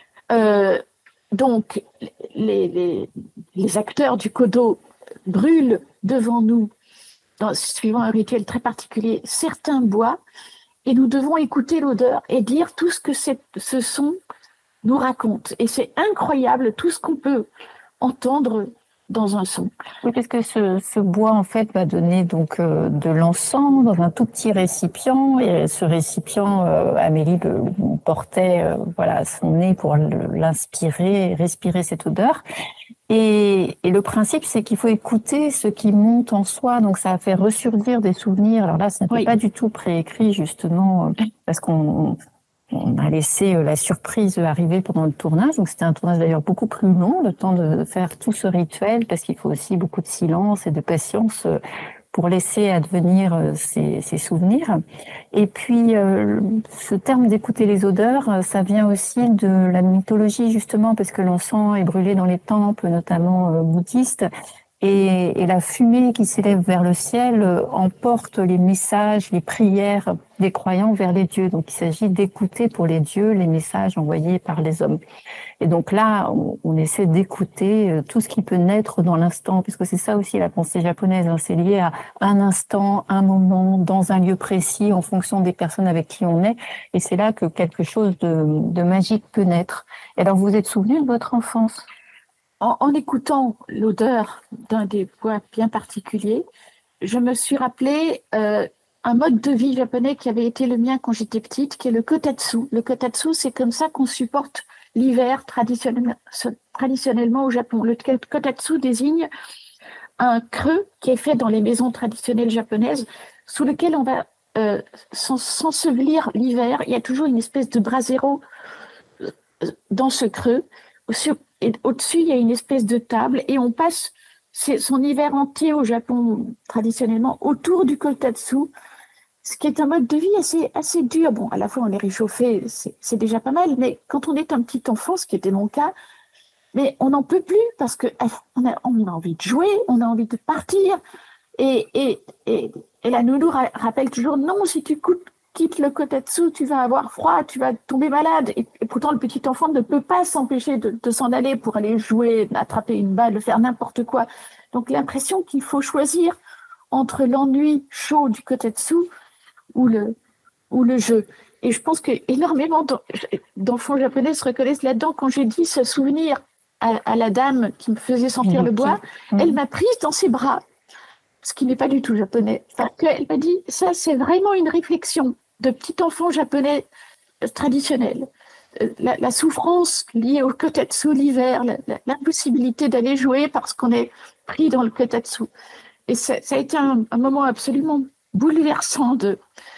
Speaker 2: Donc les acteurs du Kodo brûlent devant nous, suivant un rituel très particulier, certains bois, et nous devons écouter l'odeur et dire tout ce que ce son nous raconte. Et c'est incroyable tout ce qu'on peut entendre dans un son.
Speaker 3: Oui, parce que ce bois, en fait, va donner donc de l'encens dans un tout petit récipient. Et ce récipient, Amélie le portait son nez pour l'inspirer, respirer cette odeur. Et le principe, c'est qu'il faut écouter ce qui monte en soi. Donc, ça a fait ressurgir des souvenirs. Alors là, ça n'était pas du tout préécrit, justement, parce qu'on a laissé la surprise arriver pendant le tournage. Donc, c'était un tournage d'ailleurs beaucoup plus long, le temps de faire tout ce rituel, parce qu'il faut aussi beaucoup de silence et de patience pour laisser advenir ces souvenirs. Et puis, ce terme d'écouter les odeurs, ça vient aussi de la mythologie, justement, parce que l'encens est brûlé dans les temples, notamment bouddhistes, et la fumée qui s'élève vers le ciel emporte les messages, les prières des croyants vers les dieux. Donc, il s'agit d'écouter pour les dieux les messages envoyés par les hommes. Et donc là, on essaie d'écouter tout ce qui peut naître dans l'instant, puisque c'est ça aussi la pensée japonaise, hein, c'est lié à un instant, un moment, dans un lieu précis, en fonction des personnes avec qui on est. Et c'est là que quelque chose de magique peut naître. Et alors, vous vous êtes souvenu de votre enfance ?
Speaker 2: En écoutant l'odeur d'un des bois bien particuliers, je me suis rappelé un mode de vie japonais qui avait été le mien quand j'étais petite, qui est le kotatsu. Le kotatsu, c'est comme ça qu'on supporte l'hiver traditionnellement au Japon. Le kotatsu désigne un creux qui est fait dans les maisons traditionnelles japonaises, sous lequel on va s'ensevelir l'hiver. Il y a toujours une espèce de brasero dans ce creux. Et au-dessus, il y a une espèce de table et on passe son hiver entier au Japon, traditionnellement, autour du kotatsu, ce qui est un mode de vie assez dur. Bon, à la fois, on est réchauffé, c'est déjà pas mal, mais quand on est un petit enfant, ce qui était mon cas, mais on n'en peut plus parce qu'on a envie de jouer, on a envie de partir. Et la nounou rappelle toujours, non, si tu quittes le kotatsu, tu vas avoir froid, tu vas tomber malade. Et pourtant, le petit enfant ne peut pas s'empêcher de s'en aller pour aller jouer, attraper une balle, faire n'importe quoi. Donc, l'impression qu'il faut choisir entre l'ennui chaud du kotetsu ou le jeu. Et je pense que énormément d'enfants japonais se reconnaissent là-dedans. Quand j'ai dit ce souvenir à la dame qui me faisait sentir le bois, elle m'a prise dans ses bras, ce qui n'est pas du tout japonais. Parce qu'elle m'a dit, ça c'est vraiment une réflexion de petit enfant japonais traditionnel. La souffrance liée au kotetsu l'hiver, l'impossibilité d'aller jouer parce qu'on est pris dans le kotetsu. Et ça a été un moment absolument bouleversant de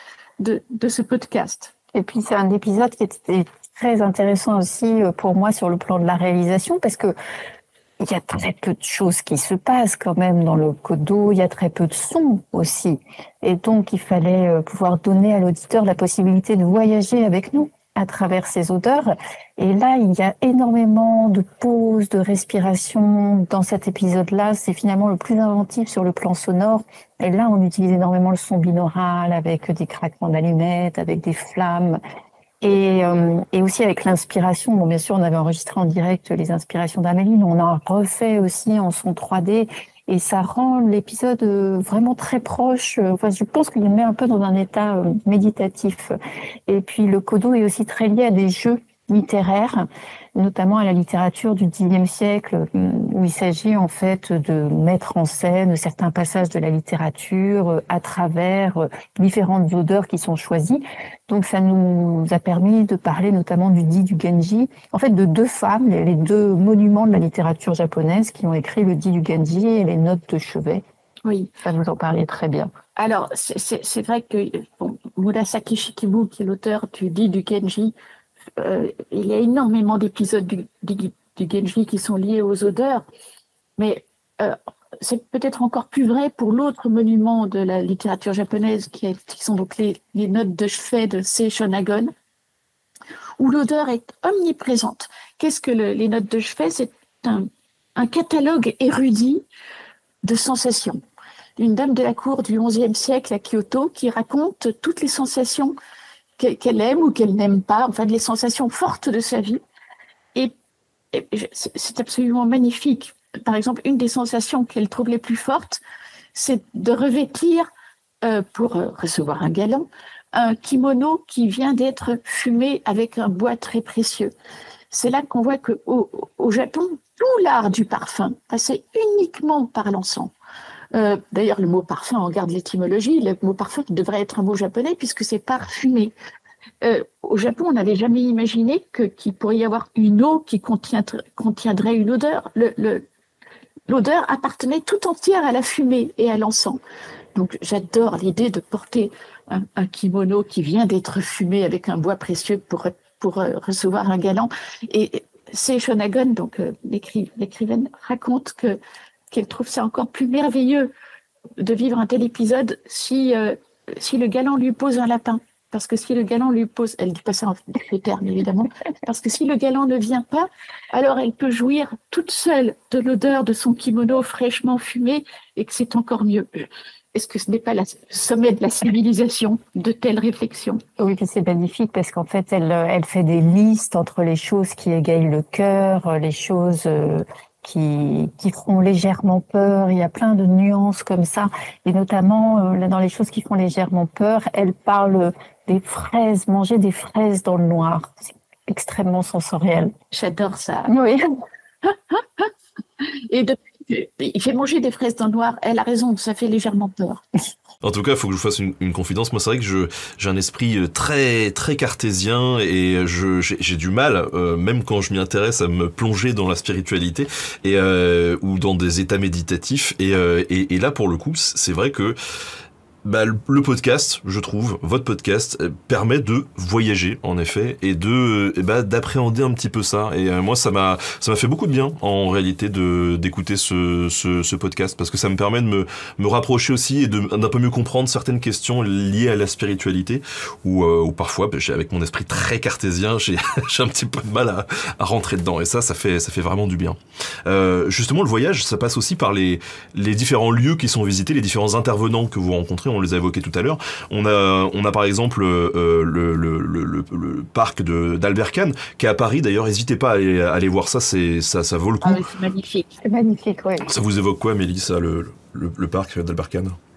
Speaker 2: ce podcast.
Speaker 3: Et puis c'est un épisode qui était très intéressant aussi pour moi sur le plan de la réalisation, parce que il y a très peu de choses qui se passent quand même dans le Kodo, il y a très peu de sons aussi. Et donc il fallait pouvoir donner à l'auditeur la possibilité de voyager avec nous à travers ces odeurs. Et là, il y a énormément de pauses, de respiration dans cet épisode-là. C'est finalement le plus inventif sur le plan sonore. Et là, on utilise énormément le son binaural avec des craquements d'allumettes, avec des flammes. Et aussi avec l'inspiration. Bon, bien sûr, on avait enregistré en direct les inspirations d'Amélie, mais on en refait aussi en son 3D. Et ça rend l'épisode vraiment très proche. Enfin, je pense qu'il le met un peu dans un état méditatif. Et puis, le Kodo est aussi très lié à des jeux littéraires, notamment à la littérature du Xe siècle, où il s'agit en fait de mettre en scène certains passages de la littérature à travers différentes odeurs qui sont choisies. Donc ça nous a permis de parler notamment du Di du Genji, en fait de deux femmes, les deux monuments de la littérature japonaise qui ont écrit le Di du Genji et les notes de chevet.
Speaker 2: Oui.
Speaker 3: Ça vous en parlait très bien.
Speaker 2: Alors, c'est vrai que Murasaki Shikibu, qui est l'auteur du Di du Genji, il y a énormément d'épisodes du Genji qui sont liés aux odeurs, mais c'est peut-être encore plus vrai pour l'autre monument de la littérature japonaise qui sont donc les notes de chevet de Sei Shonagon, où l'odeur est omniprésente. Qu'est-ce que les notes de chevet? C'est un catalogue érudit de sensations. Une dame de la cour du XIe siècle à Kyoto qui raconte toutes les sensations qu'elle aime ou qu'elle n'aime pas, enfin les sensations fortes de sa vie. Et c'est absolument magnifique. Par exemple, une des sensations qu'elle trouve les plus fortes, c'est de revêtir, pour recevoir un galant, un kimono qui vient d'être fumé avec un bois très précieux. C'est là qu'on voit qu'au Japon, tout l'art du parfum passait uniquement par l'encens. D'ailleurs, le mot parfum, on regarde l'étymologie, le mot parfum devrait être un mot japonais puisque c'est parfumé. Au Japon, on n'avait jamais imaginé qu'il pourrait y avoir une eau qui contiendrait une odeur. L'odeur appartenait tout entière à la fumée et à l'encens. Donc, j'adore l'idée de porter un kimono qui vient d'être fumé avec un bois précieux pour recevoir un galant. Et Sei Shonagon, donc l'écrivaine, raconte qu'elle trouve ça encore plus merveilleux de vivre un tel épisode si le galant lui pose un lapin. Parce que si le galant lui pose, elle dit pas ça en des termes évidemment, parce que si le galant ne vient pas, alors elle peut jouir toute seule de l'odeur de son kimono fraîchement fumé et que c'est encore mieux. Est-ce que ce n'est pas le sommet de la civilisation, de telles réflexions?
Speaker 3: Oui, c'est magnifique parce qu'en fait, elle fait des listes entre les choses qui égayent le cœur, les choses qui font légèrement peur. Il y a plein de nuances comme ça. Et notamment, là, dans les choses qui font légèrement peur, elle parle des fraises, manger des fraises dans le noir. C'est extrêmement sensoriel.
Speaker 2: J'adore ça.
Speaker 3: Oui.
Speaker 2: Et il fait manger des fraises dans le noir. Elle a raison, ça fait légèrement peur.
Speaker 1: En tout cas, il faut que je vous fasse une confidence. Moi, c'est vrai que j'ai un esprit très très cartésien et j'ai du mal, même quand je m'y intéresse, à me plonger dans la spiritualité et ou dans des états méditatifs. Et là, pour le coup, c'est vrai que le podcast, je trouve, votre podcast permet de voyager en effet et d'appréhender un petit peu ça. Et moi, ça m'a fait beaucoup de bien en réalité d'écouter ce podcast parce que ça me permet de me rapprocher aussi et d'un peu mieux comprendre certaines questions liées à la spiritualité où parfois, avec mon esprit très cartésien, j'ai un petit peu de mal à rentrer dedans. Et ça fait vraiment du bien. Justement, le voyage, ça passe aussi par les différents lieux qui sont visités, les différents intervenants que vous rencontrez. On les a évoqués tout à l'heure. On a par exemple le parc d'Albert Kahn qui est à Paris. D'ailleurs, n'hésitez pas à aller voir ça. Ça vaut le coup.
Speaker 2: Ah oui, c'est magnifique.
Speaker 3: C'est magnifique, oui.
Speaker 1: Ça vous évoque quoi, Amélie, ça, le parc d'Albert Kahn?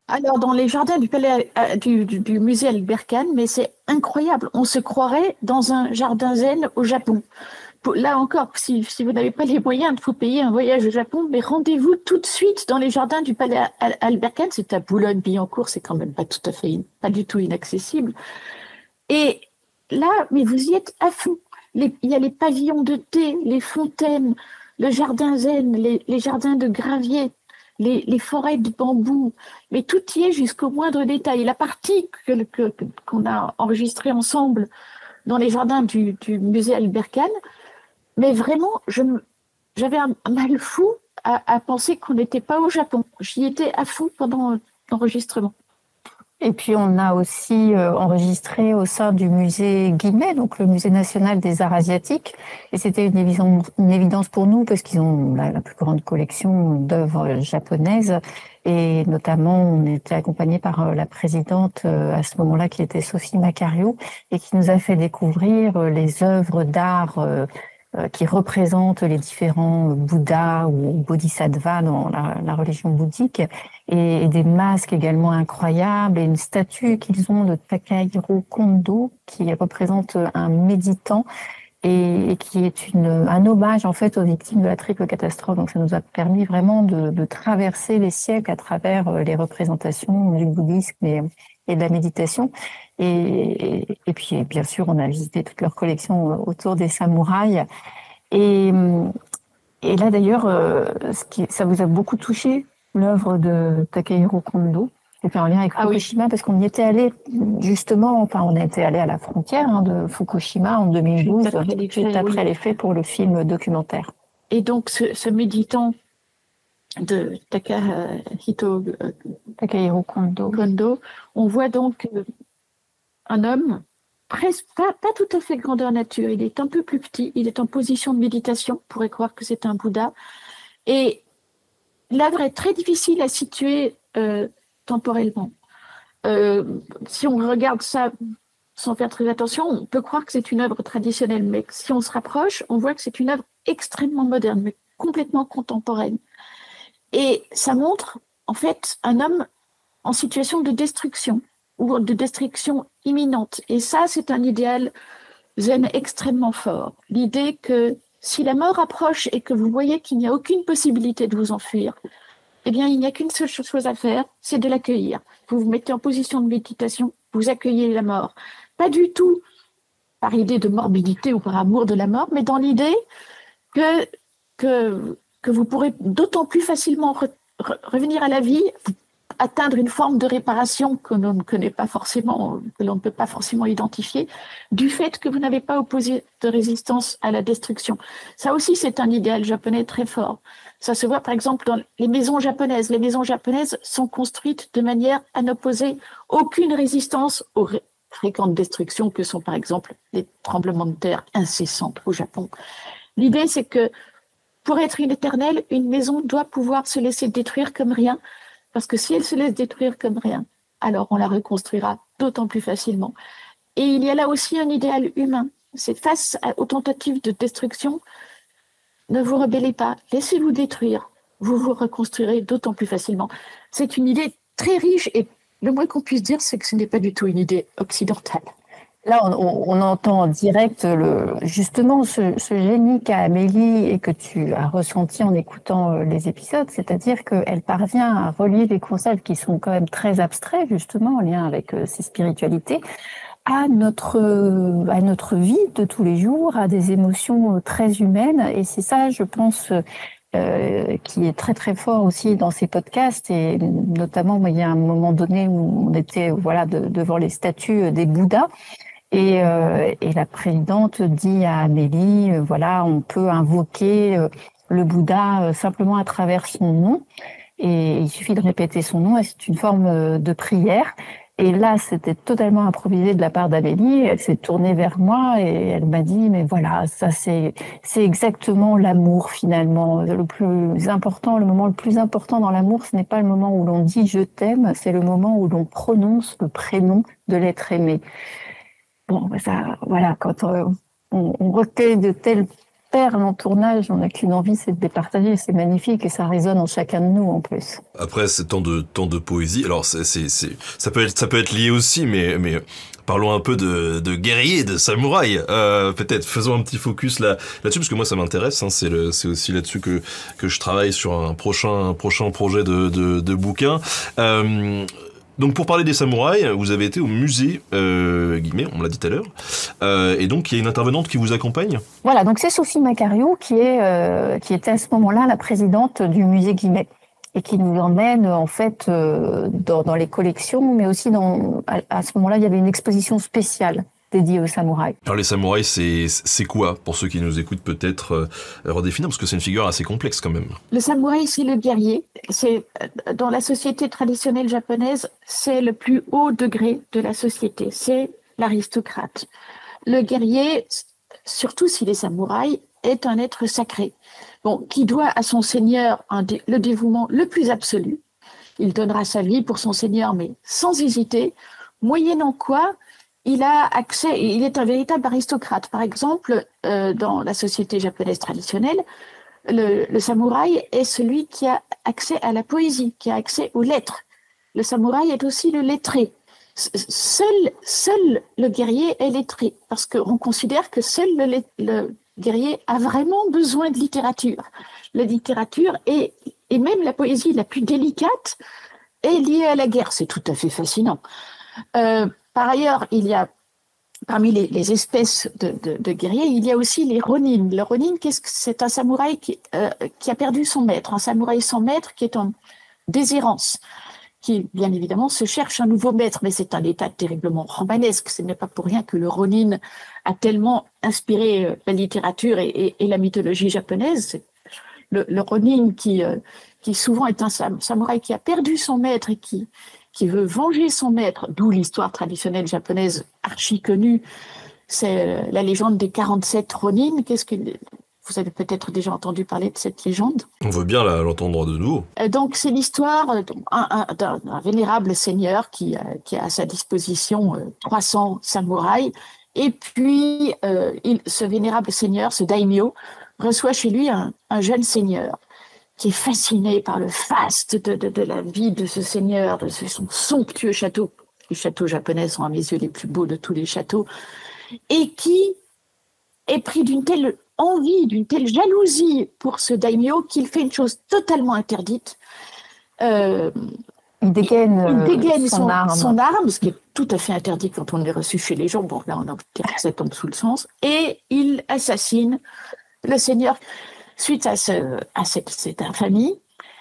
Speaker 2: Alors, dans les jardins du palais, du musée Albert Kahn, mais c'est incroyable. On se croirait dans un jardin zen au Japon. Là encore, si vous n'avez pas les moyens de vous payer un voyage au Japon, mais rendez-vous tout de suite dans les jardins du palais Albert Kahn. C'est à Boulogne-Billancourt, c'est quand même pas tout à fait, pas du tout inaccessible. Et là, mais vous y êtes à fond. Il y a les pavillons de thé, les fontaines, le jardin zen, les jardins de gravier, les forêts de bambou, mais tout y est jusqu'au moindre détail. La partie qu'on a enregistrée ensemble dans les jardins du musée Albert Kahn, mais vraiment, j'avais un mal fou à penser qu'on n'était pas au Japon. J'y étais à fond pendant l'enregistrement.
Speaker 3: Et puis, on a aussi enregistré au sein du musée Guimet, donc le musée national des arts asiatiques. Et c'était une évidence pour nous parce qu'ils ont la plus grande collection d'œuvres japonaises. Et notamment, on était accompagné par la présidente à ce moment-là, qui était Sophie Macario, et qui nous a fait découvrir les œuvres d'art qui représentent les différents Bouddhas ou Bodhisattvas dans la religion bouddhique, et des masques également incroyables, et une statue qu'ils ont de Takahiro Kondo qui représente un méditant et qui est un hommage en fait aux victimes de la triple catastrophe. Donc ça nous a permis vraiment de traverser les siècles à travers les représentations du bouddhisme et de la méditation. Et puis, bien sûr, on a visité toute leur collection autour des samouraïs. Et là, d'ailleurs, ça vous a beaucoup touché, l'œuvre de Takahiro Kondo. C'était en lien avec Fukushima, parce qu'on y était allé justement, enfin, on était allé à la frontière de Fukushima en 2012, juste après les faits pour le film documentaire.
Speaker 2: Et donc, ce méditant de Takahiro Kondo, on voit donc un homme presque pas tout à fait grandeur nature, il est un peu plus petit, il est en position de méditation, on pourrait croire que c'est un Bouddha, et l'œuvre est très difficile à situer temporellement. Si on regarde ça sans faire très attention, on peut croire que c'est une œuvre traditionnelle, mais si on se rapproche, on voit que c'est une œuvre extrêmement moderne, mais complètement contemporaine. Et ça montre, en fait, un homme en situation de destruction ou de destruction imminente. Et ça, c'est un idéal zen extrêmement fort. L'idée que si la mort approche et que vous voyez qu'il n'y a aucune possibilité de vous enfuir, eh bien, il n'y a qu'une seule chose à faire, c'est de l'accueillir. Vous vous mettez en position de méditation, vous accueillez la mort. Pas du tout par idée de morbidité ou par amour de la mort, mais dans l'idée que vous pourrez d'autant plus facilement revenir à la vie, atteindre une forme de réparation que l'on ne connaît pas forcément, que l'on ne peut pas forcément identifier, du fait que vous n'avez pas opposé de résistance à la destruction. Ça aussi, c'est un idéal japonais très fort. Ça se voit par exemple dans les maisons japonaises. Les maisons japonaises sont construites de manière à n'opposer aucune résistance aux fréquentes destructions que sont par exemple les tremblements de terre incessants au Japon. L'idée, c'est que pour être inéternelle, une maison doit pouvoir se laisser détruire comme rien, parce que si elle se laisse détruire comme rien, alors on la reconstruira d'autant plus facilement. Et il y a là aussi un idéal humain. C'est face aux tentatives de destruction, ne vous rebellez pas, laissez-vous détruire, vous vous reconstruirez d'autant plus facilement. C'est une idée très riche et le moins qu'on puisse dire, c'est que ce n'est pas du tout une idée occidentale.
Speaker 3: Là, on entend en direct justement ce génie qu'a Amélie et que tu as ressenti en écoutant les épisodes, c'est-à-dire qu'elle parvient à relier des concepts qui sont quand même très abstraits, justement, en lien avec ses spiritualités, à notre vie de tous les jours, à des émotions très humaines. Et c'est ça, je pense, qui est très très fort aussi dans ces podcasts. Et notamment, il y a un moment donné où on était devant les statues des Bouddhas. Et la présidente dit à Amélie, on peut invoquer le Bouddha simplement à travers son nom. Et il suffit de répéter son nom et c'est une forme de prière. Et là, c'était totalement improvisé de la part d'Amélie. Elle s'est tournée vers moi et elle m'a dit, mais voilà, ça c'est exactement l'amour finalement. Le plus important, le moment le plus important dans l'amour, ce n'est pas le moment où l'on dit je t'aime, c'est le moment où l'on prononce le prénom de l'être aimé. Bon, ça, voilà, quand on recueille de telles perles en tournage, on n'a qu'une envie, c'est de les partager. C'est magnifique et ça résonne en chacun de nous en plus.
Speaker 1: Après, c'est tant de poésie. Alors, ça peut être lié aussi, mais parlons un peu de guerriers, de samouraïs. Peut-être faisons un petit focus là-dessus parce que moi ça m'intéresse. Hein, c'est aussi là-dessus que je travaille sur un prochain projet de bouquin. Donc pour parler des samouraïs, vous avez été au musée Guimet, on l'a dit tout à l'heure, et donc il y a une intervenante qui vous accompagne.
Speaker 3: Voilà, donc c'est Sophie Macariou qui était à ce moment-là la présidente du musée Guimet et qui nous emmène en fait dans les collections, mais aussi à ce moment-là il y avait une exposition spéciale dédiée aux samouraïs.
Speaker 1: Alors les samouraïs, c'est quoi pour ceux qui nous écoutent peut-être redéfinir parce que c'est une figure assez complexe quand même.
Speaker 2: Le samouraï, c'est le guerrier. C'est dans la société traditionnelle japonaise, c'est le plus haut degré de la société. C'est l'aristocrate. Le guerrier, surtout s'il est samouraï, est un être sacré, qui doit à son seigneur le dévouement le plus absolu. Il donnera sa vie pour son seigneur, mais sans hésiter, moyennant quoi il a accès, il est un véritable aristocrate. Par exemple, dans la société japonaise traditionnelle, le samouraï est celui qui a accès à la poésie, qui a accès aux lettres. Le samouraï est aussi le lettré. Seul le guerrier est lettré, parce qu'on considère que seul le guerrier a vraiment besoin de littérature. La littérature et même la poésie la plus délicate est liée à la guerre. C'est tout à fait fascinant. Par ailleurs, il y a parmi les espèces de guerriers, il y a aussi les ronin. Le ronin, c'est un samouraï qui a perdu son maître, un samouraï sans maître qui est en déshérence, qui bien évidemment se cherche un nouveau maître, mais c'est un état terriblement romanesque. Ce n'est pas pour rien que le ronin a tellement inspiré la littérature et la mythologie japonaise. Le ronin qui souvent est un samouraï qui a perdu son maître et qui veut venger son maître, d'où l'histoire traditionnelle japonaise archi connue, c'est la légende des 47 Ronin. Vous avez peut-être déjà entendu parler de cette légende.
Speaker 1: On veut bien l'entendre de nouveau.
Speaker 2: Donc c'est l'histoire d'un vénérable seigneur qui a à sa disposition 300 samouraïs, et puis ce vénérable seigneur, ce daimyo, reçoit chez lui un jeune seigneur qui est fasciné par le faste de la vie de ce seigneur, de son somptueux château. Les châteaux japonais sont à mes yeux les plus beaux de tous les châteaux, et qui est pris d'une telle envie, d'une telle jalousie pour ce daimyo qu'il fait une chose totalement interdite.
Speaker 3: Il dégaine
Speaker 2: son arme, ce qui est tout à fait interdit quand on est reçu chez les gens. Bon, là, on a ça tombe sous le sens. Et il assassine le seigneur. Suite à cette infamie,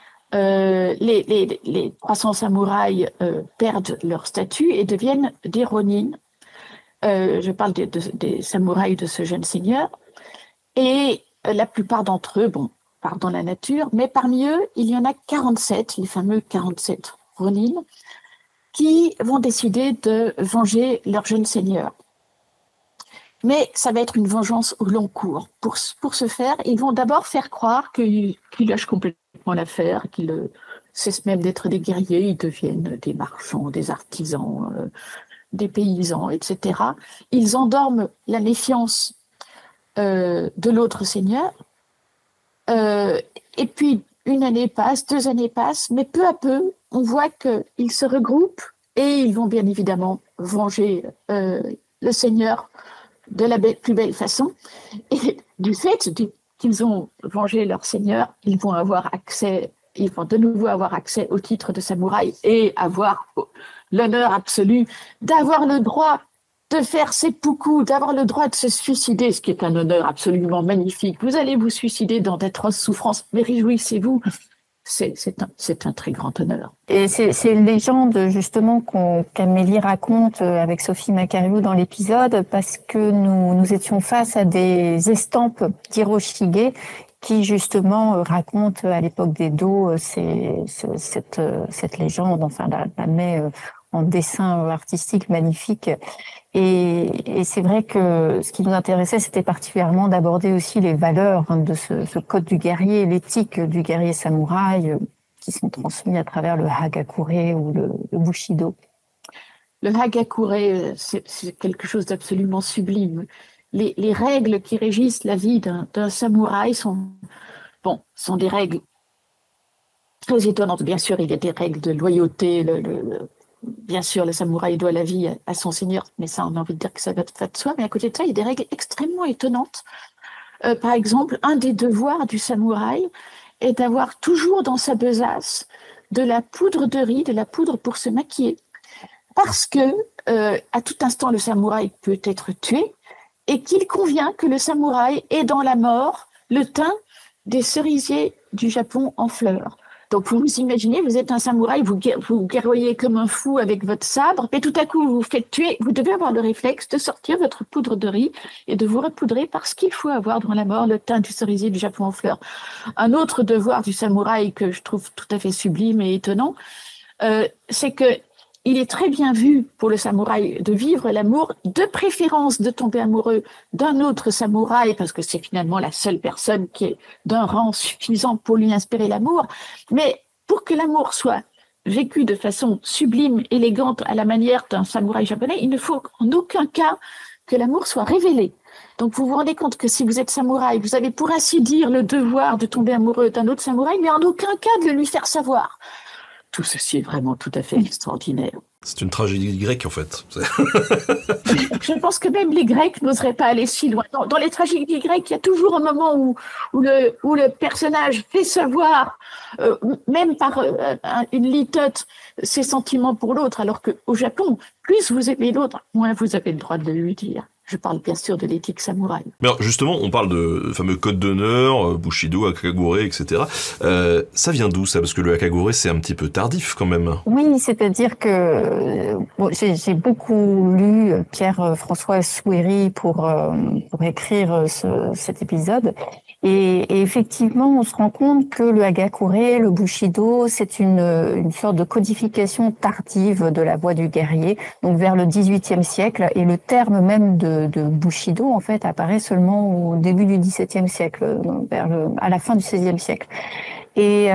Speaker 2: les 300 samouraïs perdent leur statut et deviennent des ronin. Je parle des samouraïs de ce jeune seigneur. Et la plupart d'entre eux, partent dans la nature, mais parmi eux, il y en a 47, les fameux 47 ronin, qui vont décider de venger leur jeune seigneur. Mais ça va être une vengeance au long cours. Pour ce faire, ils vont d'abord faire croire qu'ils lâchent complètement l'affaire, qu'ils cessent même d'être des guerriers, ils deviennent des marchands, des artisans, des paysans, etc. Ils endorment la méfiance de l'autre seigneur. Et puis, 1 année passe, 2 années passent, mais peu à peu, on voit qu'ils se regroupent et ils vont bien évidemment venger le seigneur de la plus belle façon. Et du fait qu'ils ont vengé leur seigneur, ils vont de nouveau avoir accès au titre de samouraï et avoir l'honneur absolu d'avoir le droit de faire seppuku, d'avoir le droit de se suicider, ce qui est un honneur absolument magnifique. Vous allez vous suicider dans d'atroces souffrances, mais réjouissez-vous. C'est un très grand honneur.
Speaker 3: Et c'est une légende justement qu'Amélie raconte avec Sophie Macariou dans l'épisode, parce que nous étions face à des estampes d'Hiroshige qui justement racontent à l'époque d'Edo cette légende, enfin la met en dessin artistique magnifique. Et c'est vrai que ce qui nous intéressait, c'était particulièrement d'aborder aussi les valeurs de ce code du guerrier, l'éthique du guerrier samouraï, qui sont transmis à travers le hagakure ou le bushido.
Speaker 2: Le hagakure, c'est quelque chose d'absolument sublime. les règles qui régissent la vie d'un samouraï sont des règles très étonnantes. Bien sûr, il y a des règles de loyauté. Bien sûr, le samouraï doit la vie à son seigneur, mais ça, on a envie de dire que ça va de soi. Mais à côté de ça, il y a des règles extrêmement étonnantes. Par exemple, un des devoirs du samouraï est d'avoir toujours dans sa besace de la poudre de riz, de la poudre pour se maquiller. Parce que, à tout instant, le samouraï peut être tué et qu'il convient que le samouraï ait dans la mort le teint des cerisiers du Japon en fleurs. Donc, vous vous imaginez, vous êtes un samouraï, vous guerroyez comme un fou avec votre sabre, et tout à coup, vous vous faites tuer. Vous devez avoir le réflexe de sortir votre poudre de riz et de vous repoudrer parce qu'il faut avoir dans la mort le teint du cerisier du Japon en fleurs. Un autre devoir du samouraï que je trouve tout à fait sublime et étonnant, c'est que il est très bien vu pour le samouraï de vivre l'amour, de préférence de tomber amoureux d'un autre samouraï, parce que c'est finalement la seule personne qui est d'un rang suffisant pour lui inspirer l'amour. Mais pour que l'amour soit vécu de façon sublime, élégante, à la manière d'un samouraï japonais, il ne faut en aucun cas que l'amour soit révélé. Donc vous vous rendez compte que si vous êtes samouraï, vous avez pour ainsi dire le devoir de tomber amoureux d'un autre samouraï, mais en aucun cas de le lui faire savoir. Tout ceci est vraiment tout à fait extraordinaire.
Speaker 1: C'est une tragédie grecque, en fait.
Speaker 2: Je pense que même les Grecs n'oseraient pas aller si loin. Dans les tragédies grecques, il y a toujours un moment où le personnage fait savoir, même par une litote, ses sentiments pour l'autre, alors qu'au Japon, plus vous aimez l'autre, moins vous avez le droit de le lui dire. Je parle bien sûr de l'éthique samouraï.
Speaker 1: Mais alors justement, on parle de fameux code d'honneur, Bushido, Akagore, etc. Ça vient d'où ça? Parce que le Akagore, c'est un petit peu tardif quand même.
Speaker 3: Oui, c'est-à-dire que j'ai beaucoup lu Pierre-François Souéry pour écrire cet épisode. Et effectivement, on se rend compte que le Hagakure, le Bushido, c'est une sorte de codification tardive de la voie du guerrier, donc vers le XVIIIe siècle. Et le terme même de Bushido, en fait, apparaît seulement au début du XVIIe siècle, à la fin du XVIe siècle. Et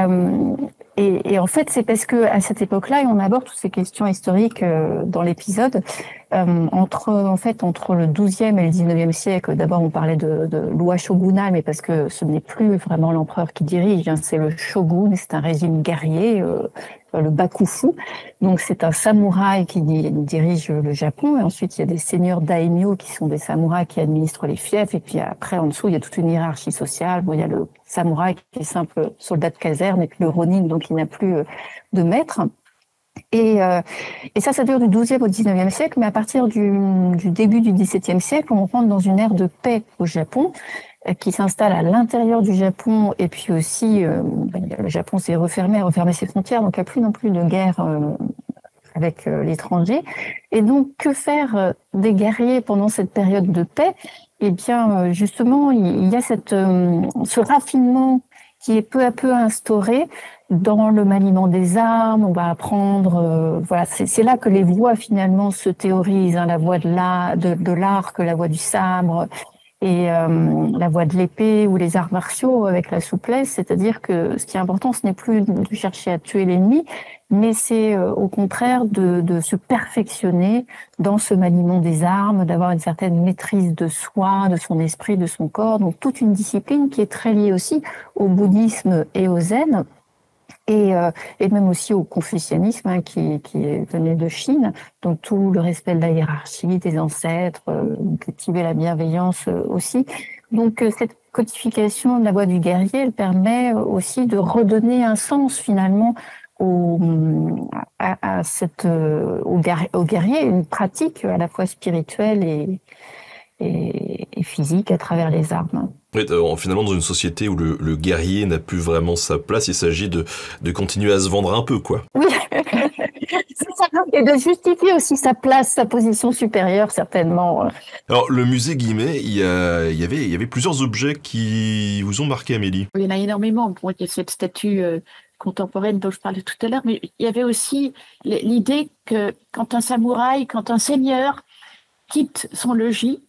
Speaker 3: en fait, c'est parce que à cette époque-là, et on aborde toutes ces questions historiques dans l'épisode, entre le XIIe et le XIXe siècle. D'abord, on parlait de loi shogunale, mais parce que ce n'est plus vraiment l'empereur qui dirige, hein, c'est le shogun, c'est un régime guerrier, le bakufu. Donc, c'est un samouraï qui dirige le Japon. Et ensuite, il y a des seigneurs daimyo qui sont des samouraïs qui administrent les fiefs. Et puis après, en dessous, il y a toute une hiérarchie sociale. Bon, il y a le samouraï qui est simple soldat de caserne, et puis le ronin, donc il n'a plus de maître. Et ça dure du XIIe au XIXe siècle, mais à partir du début du XVIIe siècle, on rentre dans une ère de paix au Japon, qui s'installe à l'intérieur du Japon, et puis aussi, le Japon s'est refermé ses frontières, donc il n'y a plus non plus de guerre avec l'étranger. Et donc, que faire des guerriers pendant cette période de paix? Eh bien, justement, il y a ce raffinement qui est peu à peu instauré dans le maniement des armes. On va apprendre, voilà, c'est là que les voies finalement se théorisent, hein, la voie de l'arc, la voie du sabre et la voie de l'épée ou les arts martiaux avec la souplesse. C'est-à-dire que ce qui est important, ce n'est plus de chercher à tuer l'ennemi, mais c'est au contraire de se perfectionner dans ce maniement des armes, d'avoir une certaine maîtrise de soi, de son esprit, de son corps. Donc toute une discipline qui est très liée aussi au bouddhisme et au zen. Et même aussi au confucianisme, hein, qui est venu de Chine, donc tout le respect de la hiérarchie, des ancêtres, cultiver la bienveillance aussi. Donc cette codification de la voie du guerrier, elle permet aussi de redonner un sens finalement au guerrier, une pratique à la fois spirituelle et physique à travers les armes.
Speaker 1: Oui, finalement, dans une société où le guerrier n'a plus vraiment sa place, il s'agit de continuer à se vendre un peu, quoi.
Speaker 3: Oui, c'est ça. Et de justifier aussi sa place, sa position supérieure, certainement.
Speaker 1: Alors, le musée Guimet, il y avait plusieurs objets qui vous ont marqué, Amélie.
Speaker 2: Il y en a énormément. Bon, il y a cette statue contemporaine dont je parlais tout à l'heure, mais il y avait aussi l'idée que quand un samouraï, quand un seigneur quitte son logis,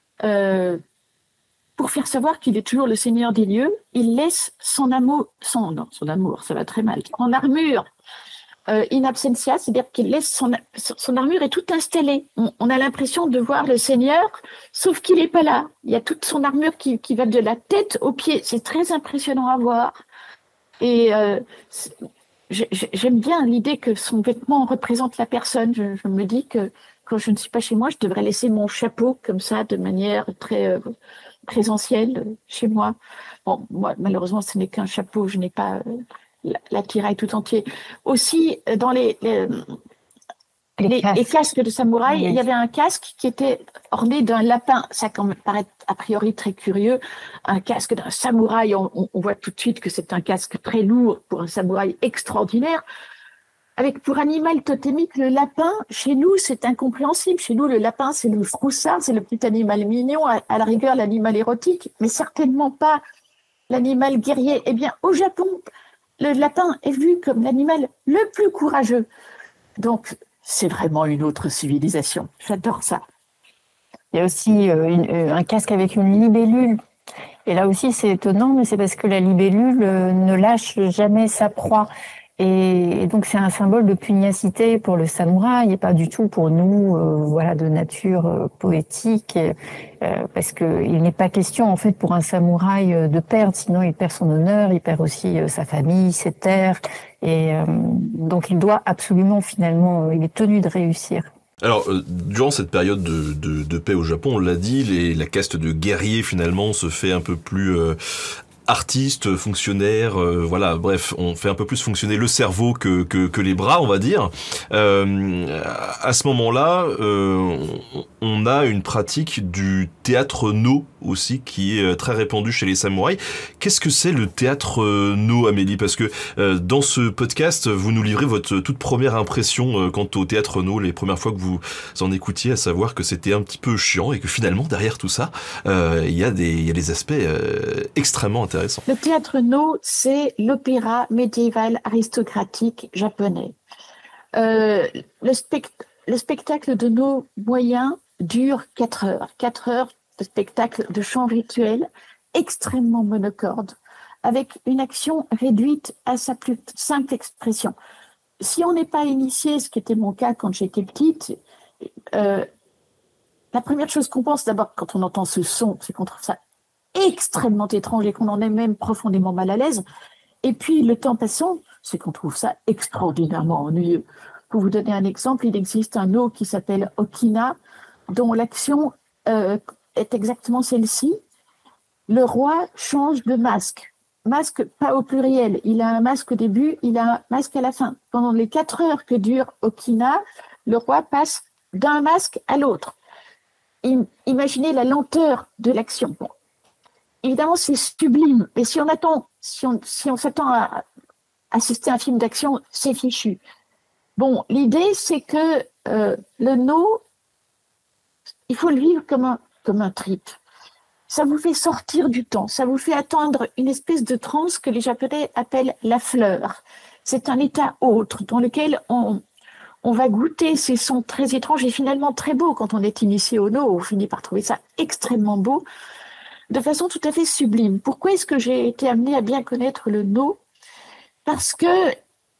Speaker 2: pour faire savoir qu'il est toujours le seigneur des lieux, il laisse son amour, ça va très mal, son armure in absentia, c'est-à-dire qu'il laisse son armure est toute installée. On a l'impression de voir le Seigneur, sauf qu'il n'est pas là. Il y a toute son armure qui va de la tête aux pieds. C'est très impressionnant à voir. Et j'aime bien l'idée que son vêtement représente la personne. Je me dis que quand je ne suis pas chez moi, je devrais laisser mon chapeau comme ça, de manière très présentielle chez moi. Bon, moi, malheureusement, ce n'est qu'un chapeau. Je n'ai pas l'attirail tout entier. Aussi, dans les casques de samouraï, il y avait un casque qui était orné d'un lapin. Ça me paraît a priori très curieux. Un casque d'un samouraï, on voit tout de suite que c'est un casque très lourd pour un samouraï extraordinaire. Avec pour animal totémique, le lapin, chez nous, c'est incompréhensible. Chez nous, le lapin, c'est le froussard, c'est le petit animal mignon, à la rigueur, l'animal érotique, mais certainement pas l'animal guerrier. Eh bien, au Japon, le lapin est vu comme l'animal le plus courageux. Donc, c'est vraiment une autre civilisation. J'adore ça.
Speaker 3: Il y a aussi un casque avec une libellule. Et là aussi, c'est étonnant, mais c'est parce que la libellule ne lâche jamais sa proie. Et donc, c'est un symbole de pugnacité pour le samouraï et pas du tout pour nous, de nature poétique. Parce qu'il n'est pas question, en fait, pour un samouraï de perdre, sinon il perd son honneur, il perd aussi sa famille, ses terres. Et donc, il doit absolument, finalement, il est tenu de réussir.
Speaker 1: Alors, durant cette période de paix au Japon, on l'a dit, la caste de guerriers, finalement, se fait un peu plus artiste, fonctionnaire, bref, on fait un peu plus fonctionner le cerveau que les bras, on va dire. À ce moment-là, on a une pratique du théâtre no aussi qui est très répandue chez les samouraïs. Qu'est-ce que c'est le théâtre no, Amélie? Parce que dans ce podcast, vous nous livrez votre toute première impression quant au théâtre no, les premières fois que vous en écoutiez, à savoir que c'était un petit peu chiant et que finalement, derrière tout ça, il y a des aspects extrêmement intéressants.
Speaker 2: Le théâtre no, c'est l'opéra médiéval aristocratique japonais. Le spectacle de no moyen dure 4 heures. 4 heures de spectacle de chant rituel extrêmement monocorde, avec une action réduite à sa plus simple expression. Si on n'est pas initié, ce qui était mon cas quand j'étais petite, la première chose qu'on pense d'abord quand on entend ce son, c'est qu'on trouve ça extrêmement étrange et qu'on en est même profondément mal à l'aise. Et puis, le temps passant, c'est qu'on trouve ça extraordinairement ennuyeux. Pour vous donner un exemple, il existe un no qui s'appelle Okina, dont l'action est exactement celle-ci. Le roi change de masque. Masque pas au pluriel. Il a un masque au début, il a un masque à la fin. Pendant les 4 heures que dure Okina, le roi passe d'un masque à l'autre. Imaginez la lenteur de l'action. Bon. Évidemment, c'est sublime, mais si on s'attend à assister à un film d'action, c'est fichu. Bon, l'idée, c'est que le no, il faut le vivre comme un trip. Ça vous fait sortir du temps, ça vous fait atteindre une espèce de transe que les Japonais appellent la fleur. C'est un état autre dans lequel on va goûter ces sons très étranges et finalement très beaux. Quand on est initié au no, on finit par trouver ça extrêmement beau, de façon tout à fait sublime. Pourquoi est-ce que j'ai été amenée à bien connaître le no? Parce que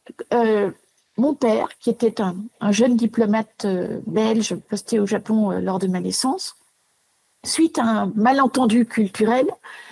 Speaker 2: mon père, qui était un jeune diplomate belge posté au Japon lors de ma naissance, suite à un malentendu culturel,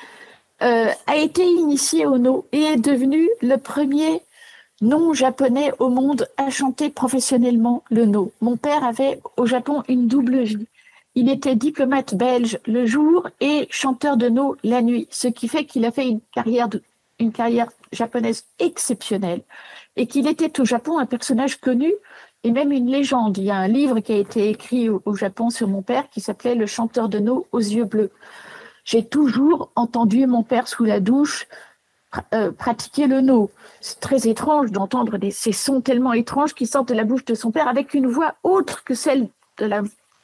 Speaker 2: a été initié au no et est devenu le premier non-japonais au monde à chanter professionnellement le no. Mon père avait au Japon une double vie. Il était diplomate belge le jour et chanteur de no la nuit, ce qui fait qu'il a fait une carrière japonaise exceptionnelle et qu'il était au Japon un personnage connu et même une légende. Il y a un livre qui a été écrit au Japon sur mon père qui s'appelait « Le chanteur de no aux yeux bleus ». J'ai toujours entendu mon père sous la douche pratiquer le no. C'est très étrange d'entendre ces sons tellement étranges qui sortent de la bouche de son père avec une voix autre que celle de la...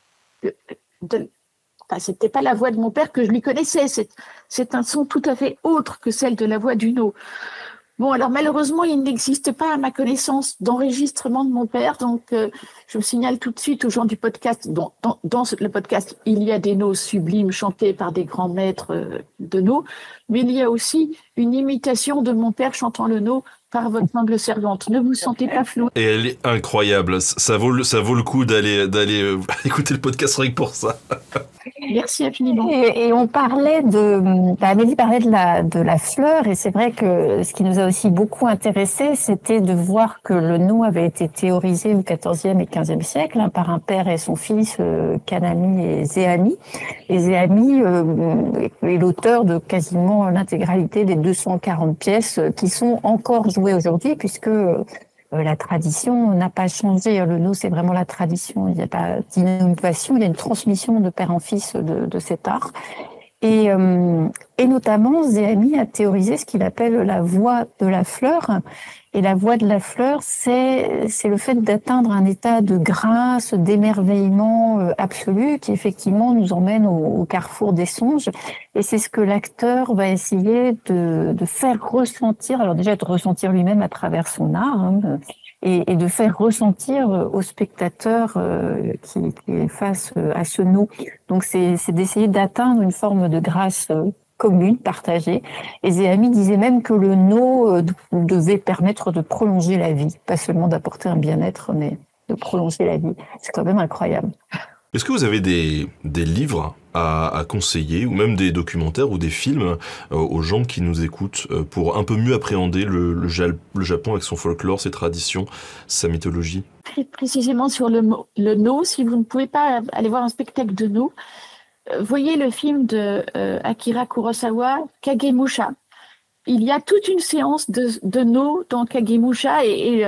Speaker 2: Enfin, c'était pas la voix de mon père que je lui connaissais, c'est un son tout à fait autre que celle de la voix du no. Bon, alors malheureusement, il n'existe pas à ma connaissance d'enregistrement de mon père, donc je me signale tout de suite aux gens du podcast. Dans le podcast, il y a des nos sublimes chantés par des grands maîtres de no, mais il y a aussi une imitation de mon père chantant le no par votre humble servante. Ne vous sentez pas flou.
Speaker 1: Et elle est incroyable. Ça vaut le coup d'aller écouter le podcast rien que pour ça.
Speaker 2: Merci infiniment.
Speaker 3: Et on parlait Amélie parlait de la fleur, et c'est vrai que ce qui nous a aussi beaucoup intéressé, c'était de voir que le no avait été théorisé au XIVe et XVe siècle par un père et son fils, Kanami et Zéami. Et Zéami est l'auteur de quasiment l'intégralité des 240 pièces qui sont encore jouées aujourd'hui, puisque la tradition n'a pas changé. Le no, c'est vraiment la tradition. Il n'y a pas d'innovation. Il y a une transmission de père en fils de cet art. Et notamment, Zéami a théorisé ce qu'il appelle la voie de la fleur. Et la voie de la fleur, c'est le fait d'atteindre un état de grâce, d'émerveillement absolu, qui effectivement nous emmène au carrefour des songes. Et c'est ce que l'acteur va essayer de faire ressentir. Alors déjà, de ressentir lui-même à travers son art, et de faire ressentir au spectateur qui est face à ce no. Donc c'est d'essayer d'atteindre une forme de grâce commune, partagée. Et Zéami disait même que le no devait permettre de prolonger la vie, pas seulement d'apporter un bien-être, mais de prolonger la vie. C'est quand même incroyable.
Speaker 1: Est-ce que vous avez des livres à conseiller, ou même des documentaires ou des films aux gens qui nous écoutent pour un peu mieux appréhender le Japon avec son folklore, ses traditions, sa mythologie?
Speaker 2: Très précisément sur le no, si vous ne pouvez pas aller voir un spectacle de no, voyez le film de Akira Kurosawa, Kagemusha. Il y a toute une séance de no dans Kagemusha et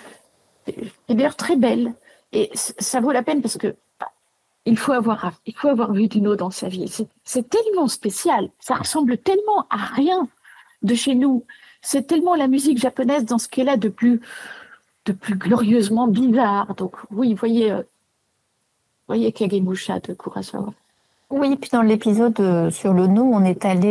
Speaker 2: d'ailleurs très belle. Et ça vaut la peine parce que il faut avoir vu du no dans sa vie. C'est tellement spécial. Ça ressemble tellement à rien de chez nous. C'est tellement la musique japonaise dans ce qu'elle a de plus glorieusement bizarre. Donc oui, voyez Kagemusha de Kurosawa.
Speaker 3: Oui, puis dans l'épisode sur le no, on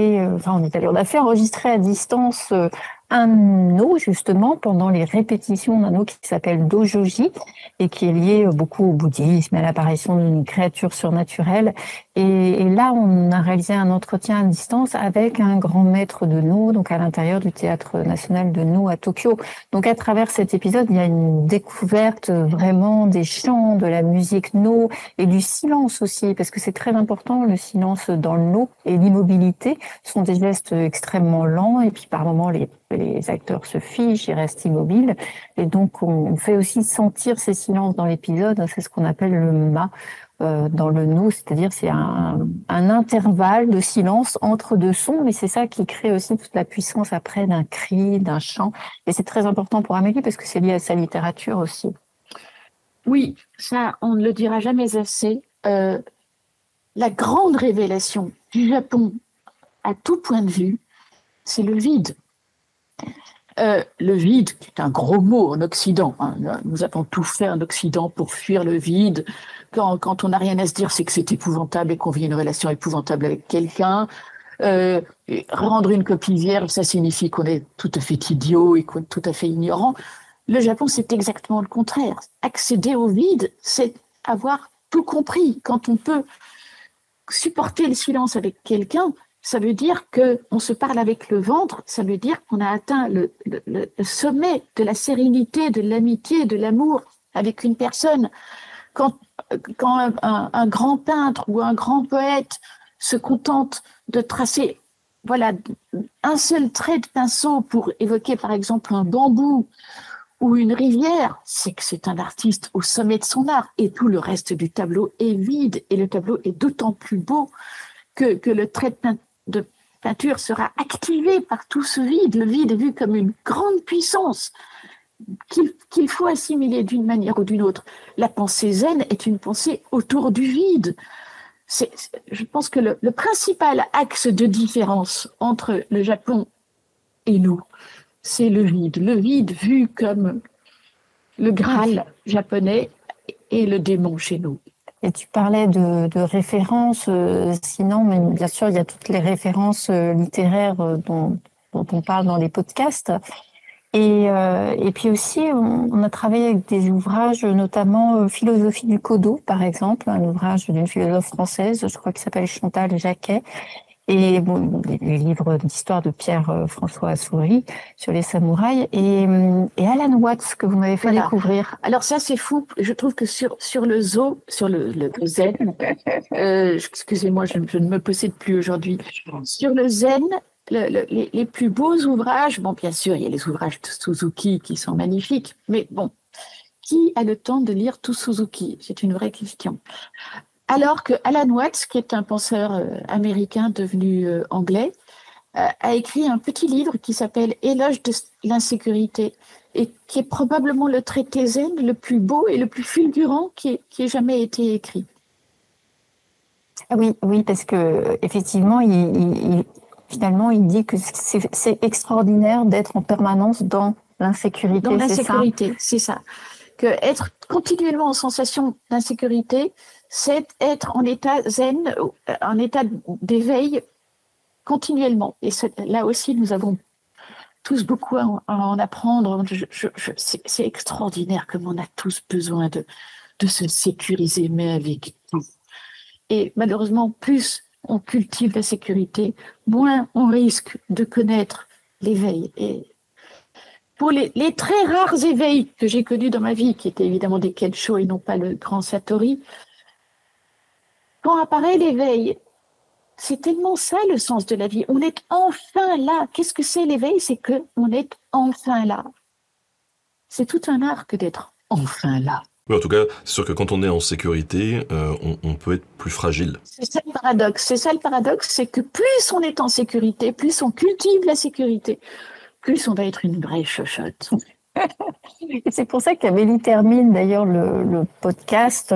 Speaker 3: a fait enregistrer à distance un no, justement, pendant les répétitions d'un no qui s'appelle Dojoji, et qui est lié beaucoup au bouddhisme, à l'apparition d'une créature surnaturelle. Et là, on a réalisé un entretien à distance avec un grand maître de no, donc à l'intérieur du Théâtre national de no à Tokyo. Donc à travers cet épisode, il y a une découverte vraiment des chants, de la musique no, et du silence aussi, parce que c'est très important, le silence dans le no, et l'immobilité sont des gestes extrêmement lents, et puis par moments les acteurs se figent, ils restent immobiles, et donc on fait aussi sentir ces silences dans l'épisode. C'est ce qu'on appelle le ma dans le no, c'est-à-dire c'est un intervalle de silence entre deux sons, mais c'est ça qui crée aussi toute la puissance après d'un cri, d'un chant, et c'est très important pour Amélie parce que c'est lié à sa littérature aussi.
Speaker 2: Oui, ça on ne le dira jamais assez. La grande révélation du Japon à tout point de vue, c'est le vide. Le vide, qui est un gros mot en Occident. Nous avons tout fait en Occident pour fuir le vide. Quand on n'a rien à se dire, c'est que c'est épouvantable et qu'on vit une relation épouvantable avec quelqu'un. Rendre une copie vierge, ça signifie qu'on est tout à fait idiot et qu'on est tout à fait ignorant. Le Japon, c'est exactement le contraire. Accéder au vide, c'est avoir tout compris. Quand on peut supporter le silence avec quelqu'un, ça veut dire qu'on se parle avec le ventre, ça veut dire qu'on a atteint le sommet de la sérénité, de l'amitié, de l'amour avec une personne. Quand un grand peintre ou un grand poète se contente de tracer un seul trait de pinceau pour évoquer par exemple un bambou ou une rivière, c'est que c'est un artiste au sommet de son art, et tout le reste du tableau est vide, et le tableau est d'autant plus beau que le trait de peinture sera activé par tout ce vide. Le vide est vu comme une grande puissance qu'il faut assimiler d'une manière ou d'une autre. La pensée zen est une pensée autour du vide. Je pense que le principal axe de différence entre le Japon et nous, c'est le vide. Le vide vu comme le Graal japonais et le démon chez nous.
Speaker 3: Et tu parlais de références, sinon, mais bien sûr, il y a toutes les références littéraires dont on parle dans les podcasts. Et puis aussi, on a travaillé avec des ouvrages, notamment Philosophie du Kodo, par exemple, un ouvrage d'une philosophe française, je crois qu'il s'appelle Chantal Jacquet, et bon, les livres d'histoire de Pierre-François Assoury sur les samouraïs et Alan Watts que vous m'avez fait découvrir.
Speaker 2: Alors ça c'est fou, je trouve que sur le zen, excusez-moi, je ne me possède plus aujourd'hui, sur le zen, les plus beaux ouvrages, bon bien sûr il y a les ouvrages de Suzuki qui sont magnifiques, mais bon, qui a le temps de lire tout Suzuki? C'est une vraie question. Alors que Alan Watts, qui est un penseur américain devenu anglais, a écrit un petit livre qui s'appelle Éloge de l'insécurité et qui est probablement le traité zen le plus beau et le plus fulgurant qui ait jamais été écrit.
Speaker 3: Oui, parce que effectivement, finalement, il dit que c'est extraordinaire d'être en permanence dans l'insécurité.
Speaker 2: Dans l'insécurité, c'est ça. Que être continuellement en sensation d'insécurité, c'est être en état zen, en état d'éveil continuellement. Et là aussi, nous avons tous beaucoup à en apprendre. C'est extraordinaire comme on a tous besoin de se sécuriser, mais avec tout. Et malheureusement, plus on cultive la sécurité, moins on risque de connaître l'éveil. Et pour les très rares éveils que j'ai connus dans ma vie, qui étaient évidemment des Kensho et non pas le grand Satori, quand apparaît l'éveil, c'est tellement ça le sens de la vie. On est enfin là. Qu'est-ce que c'est l'éveil? C'est qu'on est enfin là. C'est tout un art que d'être enfin là.
Speaker 1: Oui, en tout cas, c'est sûr que quand on est en sécurité, on peut être plus fragile.
Speaker 2: C'est ça le paradoxe. C'est ça le paradoxe, c'est que plus on est en sécurité, plus on cultive la sécurité, plus on va être une vraie chochotte.
Speaker 3: Et c'est pour ça qu'Amélie termine d'ailleurs les podcasts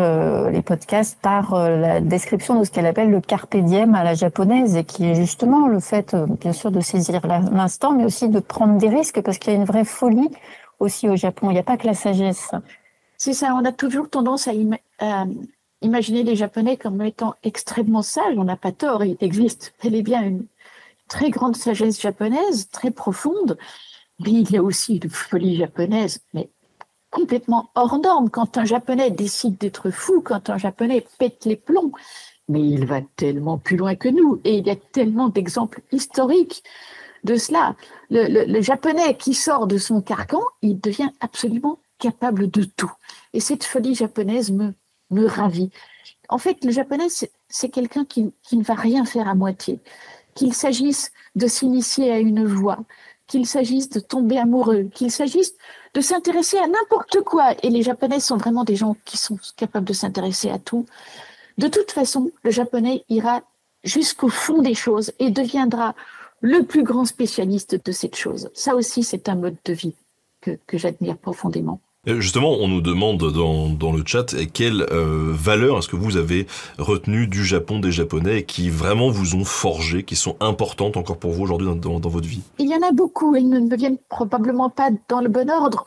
Speaker 3: par la description de ce qu'elle appelle le carpe diem à la japonaise, et qui est justement le fait, bien sûr, de saisir l'instant, mais aussi de prendre des risques, parce qu'il y a une vraie folie aussi au Japon. Il n'y a pas que la sagesse.
Speaker 2: C'est ça, on a toujours tendance à imaginer les Japonais comme étant extrêmement sages. On n'a pas tort, il existe bel et bien une très grande sagesse japonaise, très profonde. Mais il y a aussi une folie japonaise, mais complètement hors norme. Quand un Japonais décide d'être fou, quand un Japonais pète les plombs, mais il va tellement plus loin que nous. Et il y a tellement d'exemples historiques de cela. Le Japonais qui sort de son carcan, il devient absolument capable de tout. Et cette folie japonaise me ravit. En fait, le Japonais, c'est quelqu'un qui ne va rien faire à moitié. Qu'il s'agisse de s'initier à une voie, qu'il s'agisse de tomber amoureux, qu'il s'agisse de s'intéresser à n'importe quoi. Et les Japonais sont vraiment des gens qui sont capables de s'intéresser à tout. De toute façon, le Japonais ira jusqu'au fond des choses et deviendra le plus grand spécialiste de cette chose. Ça aussi, c'est un mode de vie que j'admire profondément.
Speaker 1: Justement, on nous demande dans le chat quelle valeur est-ce que vous avez retenu du Japon, des Japonais, qui vraiment vous ont forgé, qui sont importantes encore pour vous aujourd'hui dans votre vie?
Speaker 2: Il y en a beaucoup, elles ne me viennent probablement pas dans le bon ordre.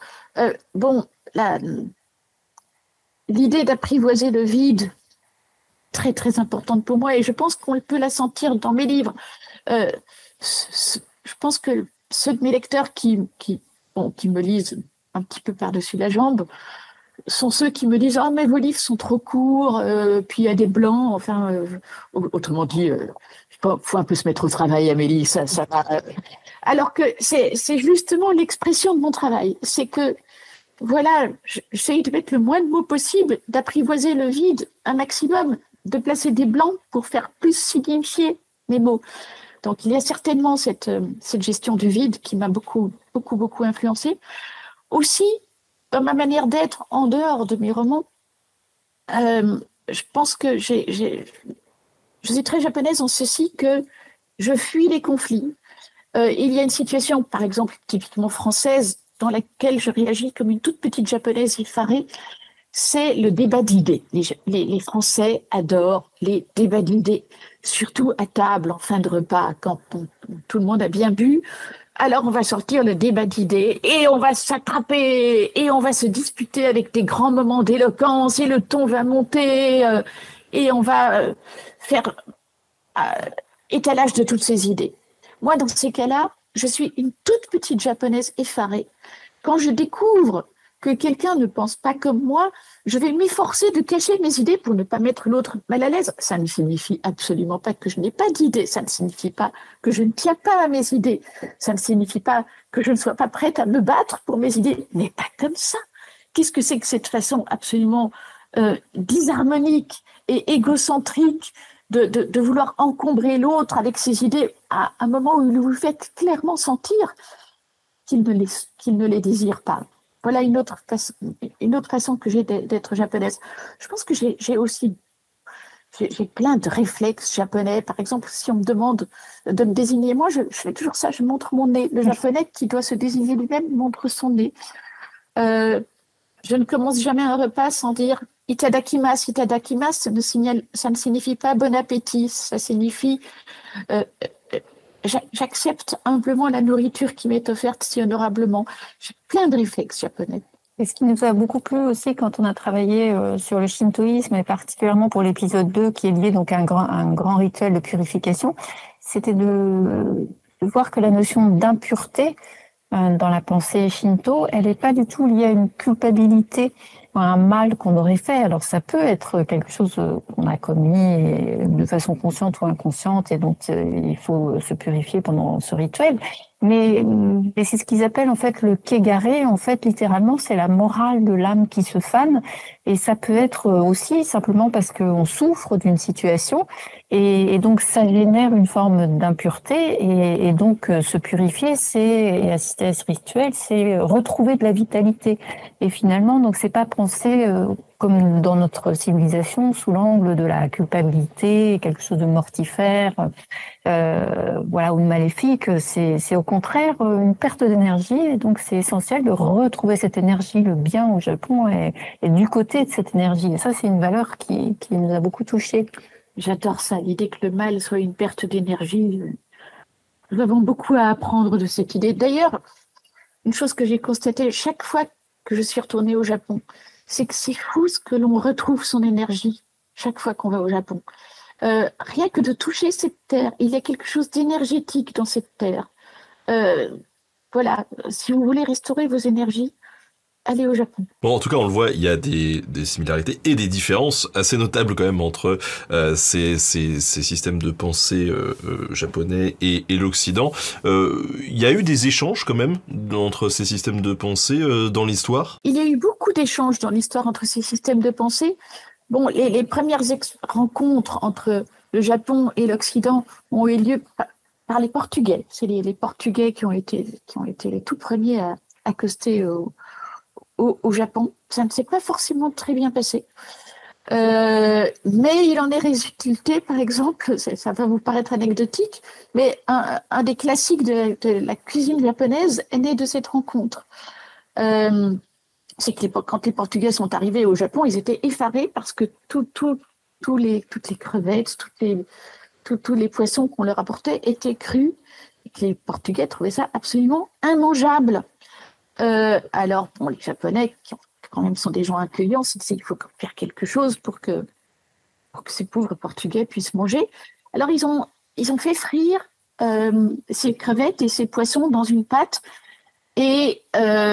Speaker 2: L'idée d'apprivoiser le vide, très très importante pour moi, et je pense qu'on peut la sentir dans mes livres. Je pense que ceux de mes lecteurs qui me lisent un petit peu par-dessus la jambe, sont ceux qui me disent « Ah, mais vos livres sont trop courts, puis il y a des blancs, enfin, autrement dit, faut un peu se mettre au travail, Amélie, ça va. » Alors que c'est justement l'expression de mon travail. C'est que, voilà, j'essaie de mettre le moins de mots possible, d'apprivoiser le vide un maximum, de placer des blancs pour faire plus signifier mes mots. Donc, il y a certainement cette gestion du vide qui m'a beaucoup influencée. Aussi, dans ma manière d'être en dehors de mes romans, je pense que je suis très japonaise en ceci que je fuis les conflits. Il y a une situation, par exemple, typiquement française, dans laquelle je réagis comme une toute petite japonaise effarée, c'est le débat d'idées. Les Français adorent les débats d'idées, surtout à table, en fin de repas, quand tout le monde a bien bu. Alors, on va sortir le débat d'idées et on va s'attraper et on va se disputer avec des grands moments d'éloquence et le ton va monter et on va faire étalage de toutes ces idées. Moi, dans ces cas-là, je suis une toute petite japonaise effarée. Quand je découvre que quelqu'un ne pense pas comme moi, je vais m'efforcer de cacher mes idées pour ne pas mettre l'autre mal à l'aise. Ça ne signifie absolument pas que je n'ai pas d'idées. Ça ne signifie pas que je ne tiens pas à mes idées. Ça ne signifie pas que je ne sois pas prête à me battre pour mes idées. Mais pas comme ça. Qu'est-ce que c'est que cette façon absolument disharmonique et égocentrique de vouloir encombrer l'autre avec ses idées à un moment où il vous fait clairement sentir qu'il ne les désire pas. Voilà une autre façon que j'ai d'être japonaise. Je pense que j'ai plein de réflexes japonais. Par exemple, si on me demande de me désigner, moi, je fais toujours ça, je montre mon nez. Le japonais qui doit se désigner lui-même montre son nez. Je ne commence jamais un repas sans dire « itadakimasu ». Itadakimasu, ça ne signifie pas « bon appétit », ça signifie j'accepte humblement la nourriture qui m'est offerte si honorablement. J'ai plein de réflexes japonais.
Speaker 3: Et ce qui nous a beaucoup plu aussi quand on a travaillé sur le shintoïsme, et particulièrement pour l'épisode 2, qui est lié donc à un grand rituel de purification, c'était de voir que la notion d'impureté dans la pensée shinto, elle n'est pas du tout liée à une culpabilité, à un mal qu'on aurait fait. Alors ça peut être quelque chose qu'on a commis de façon consciente ou inconsciente, et donc il faut se purifier pendant ce rituel. Mais c'est ce qu'ils appellent en fait le kegare. En fait, littéralement, c'est la morale de l'âme qui se fane. Et ça peut être aussi simplement parce qu'on souffre d'une situation. Et donc, ça génère une forme d'impureté. Et donc, se purifier, et assister à ce rituel, c'est retrouver de la vitalité. Et finalement, donc, c'est pas penser comme dans notre civilisation, sous l'angle de la culpabilité, quelque chose de mortifère, ou de maléfique. C'est au contraire une perte d'énergie, et donc c'est essentiel de retrouver cette énergie. Le bien au Japon est du côté de cette énergie. Et ça, c'est une valeur qui nous a beaucoup touchés.
Speaker 2: J'adore ça, l'idée que le mal soit une perte d'énergie. Nous avons beaucoup à apprendre de cette idée. D'ailleurs, une chose que j'ai constatée chaque fois que je suis retournée au Japon, c'est que c'est fou ce que l'on retrouve son énergie chaque fois qu'on va au Japon. Rien que de toucher cette terre, il y a quelque chose d'énergétique dans cette terre. Voilà, si vous voulez restaurer vos énergies, allez au Japon.
Speaker 1: Bon, en tout cas, on le voit, il y a des similarités et des différences assez notables quand même entre ces systèmes de pensée japonais et l'Occident. Il y a eu des échanges quand même entre ces systèmes de pensée dans l'histoire.
Speaker 2: Il y a eu beaucoup d'échanges dans l'histoire entre ces systèmes de pensée. Bon, les premières rencontres entre le Japon et l'Occident ont eu lieu par les Portugais. C'est les Portugais qui ont été les tout premiers à accoster au Japon. Ça ne s'est pas forcément très bien passé. Mais il en est résulté, par exemple, ça va vous paraître anecdotique, mais un des classiques de la cuisine japonaise est né de cette rencontre. C'est que quand les Portugais sont arrivés au Japon, ils étaient effarés parce que toutes les crevettes, tous les poissons qu'on leur apportait étaient crus, et que les Portugais trouvaient ça absolument immangeable. Alors, bon, les Japonais, qui quand même sont des gens accueillants, se disaient qu'il faut faire quelque chose pour que ces pauvres Portugais puissent manger. Alors, ils ont fait frire ces crevettes et ces poissons dans une pâte, et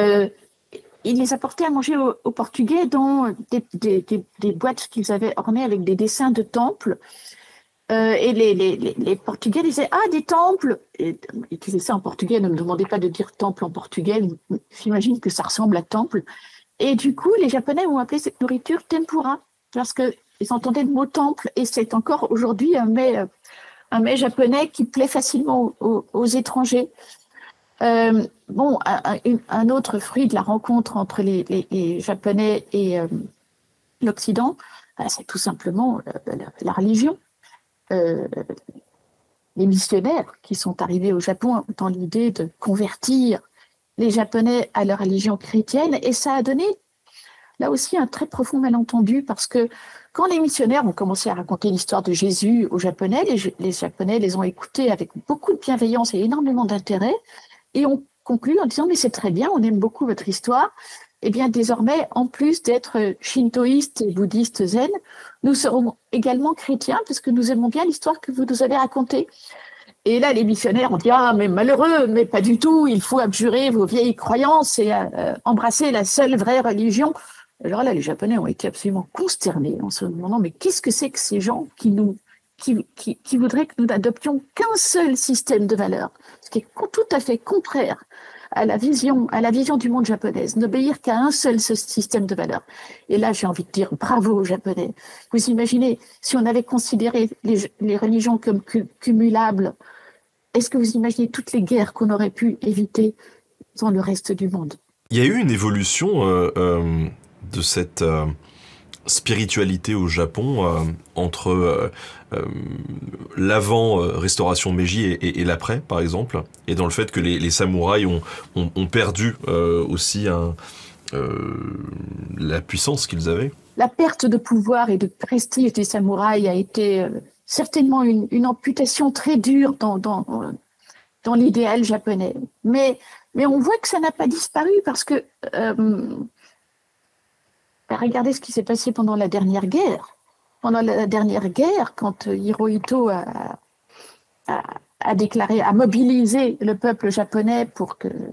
Speaker 2: ils les apportaient à manger aux Portugais dans des boîtes qu'ils avaient ornées avec des dessins de temples. Et les Portugais disaient « Ah, des temples !» Ils disaient ça en portugais, ne me demandez pas de dire temple en portugais, j'imagine que ça ressemble à temple. Et du coup, les Japonais ont appelé cette nourriture tempura, parce qu'ils entendaient le mot temple, et c'est encore aujourd'hui un mets japonais qui plaît facilement aux étrangers. Bon, un autre fruit de la rencontre entre les Japonais et l'Occident, c'est tout simplement la religion. Les missionnaires qui sont arrivés au Japon dans l'idée de convertir les Japonais à leur religion chrétienne, et ça a donné là aussi un très profond malentendu, parce que quand les missionnaires ont commencé à raconter l'histoire de Jésus aux Japonais, les Japonais les ont écoutés avec beaucoup de bienveillance et énormément d'intérêt, et ont conclu en disant « mais c'est très bien, on aime beaucoup votre histoire ». Eh bien, désormais, en plus d'être shintoïstes et bouddhistes zen, nous serons également chrétiens, parce que nous aimons bien l'histoire que vous nous avez racontée. Et là, les missionnaires ont dit « Ah, mais malheureux, mais pas du tout, il faut abjurer vos vieilles croyances et embrasser la seule vraie religion. » Alors là, les Japonais ont été absolument consternés en se demandant « Mais qu'est-ce que c'est que ces gens qui voudraient que nous n'adoptions qu'un seul système de valeurs ?» Ce qui est tout à fait contraire à la vision du monde japonaise, n'obéir qu'à un seul système de valeurs. Et là, j'ai envie de dire bravo aux Japonais. Vous imaginez, si on avait considéré les religions comme cumulables, est-ce que vous imaginez toutes les guerres qu'on aurait pu éviter dans le reste du monde?
Speaker 1: Il y a eu une évolution de cette spiritualité au Japon entre l'avant-restauration Meiji et l'après, par exemple, et dans le fait que les samouraïs ont perdu aussi la puissance qu'ils avaient.
Speaker 2: La perte de pouvoir et de prestige des samouraïs a été certainement une amputation très dure dans l'idéal japonais. Mais on voit que ça n'a pas disparu parce que regardez ce qui s'est passé pendant la dernière guerre. Pendant la dernière guerre, quand Hirohito a déclaré, a mobilisé le peuple japonais pour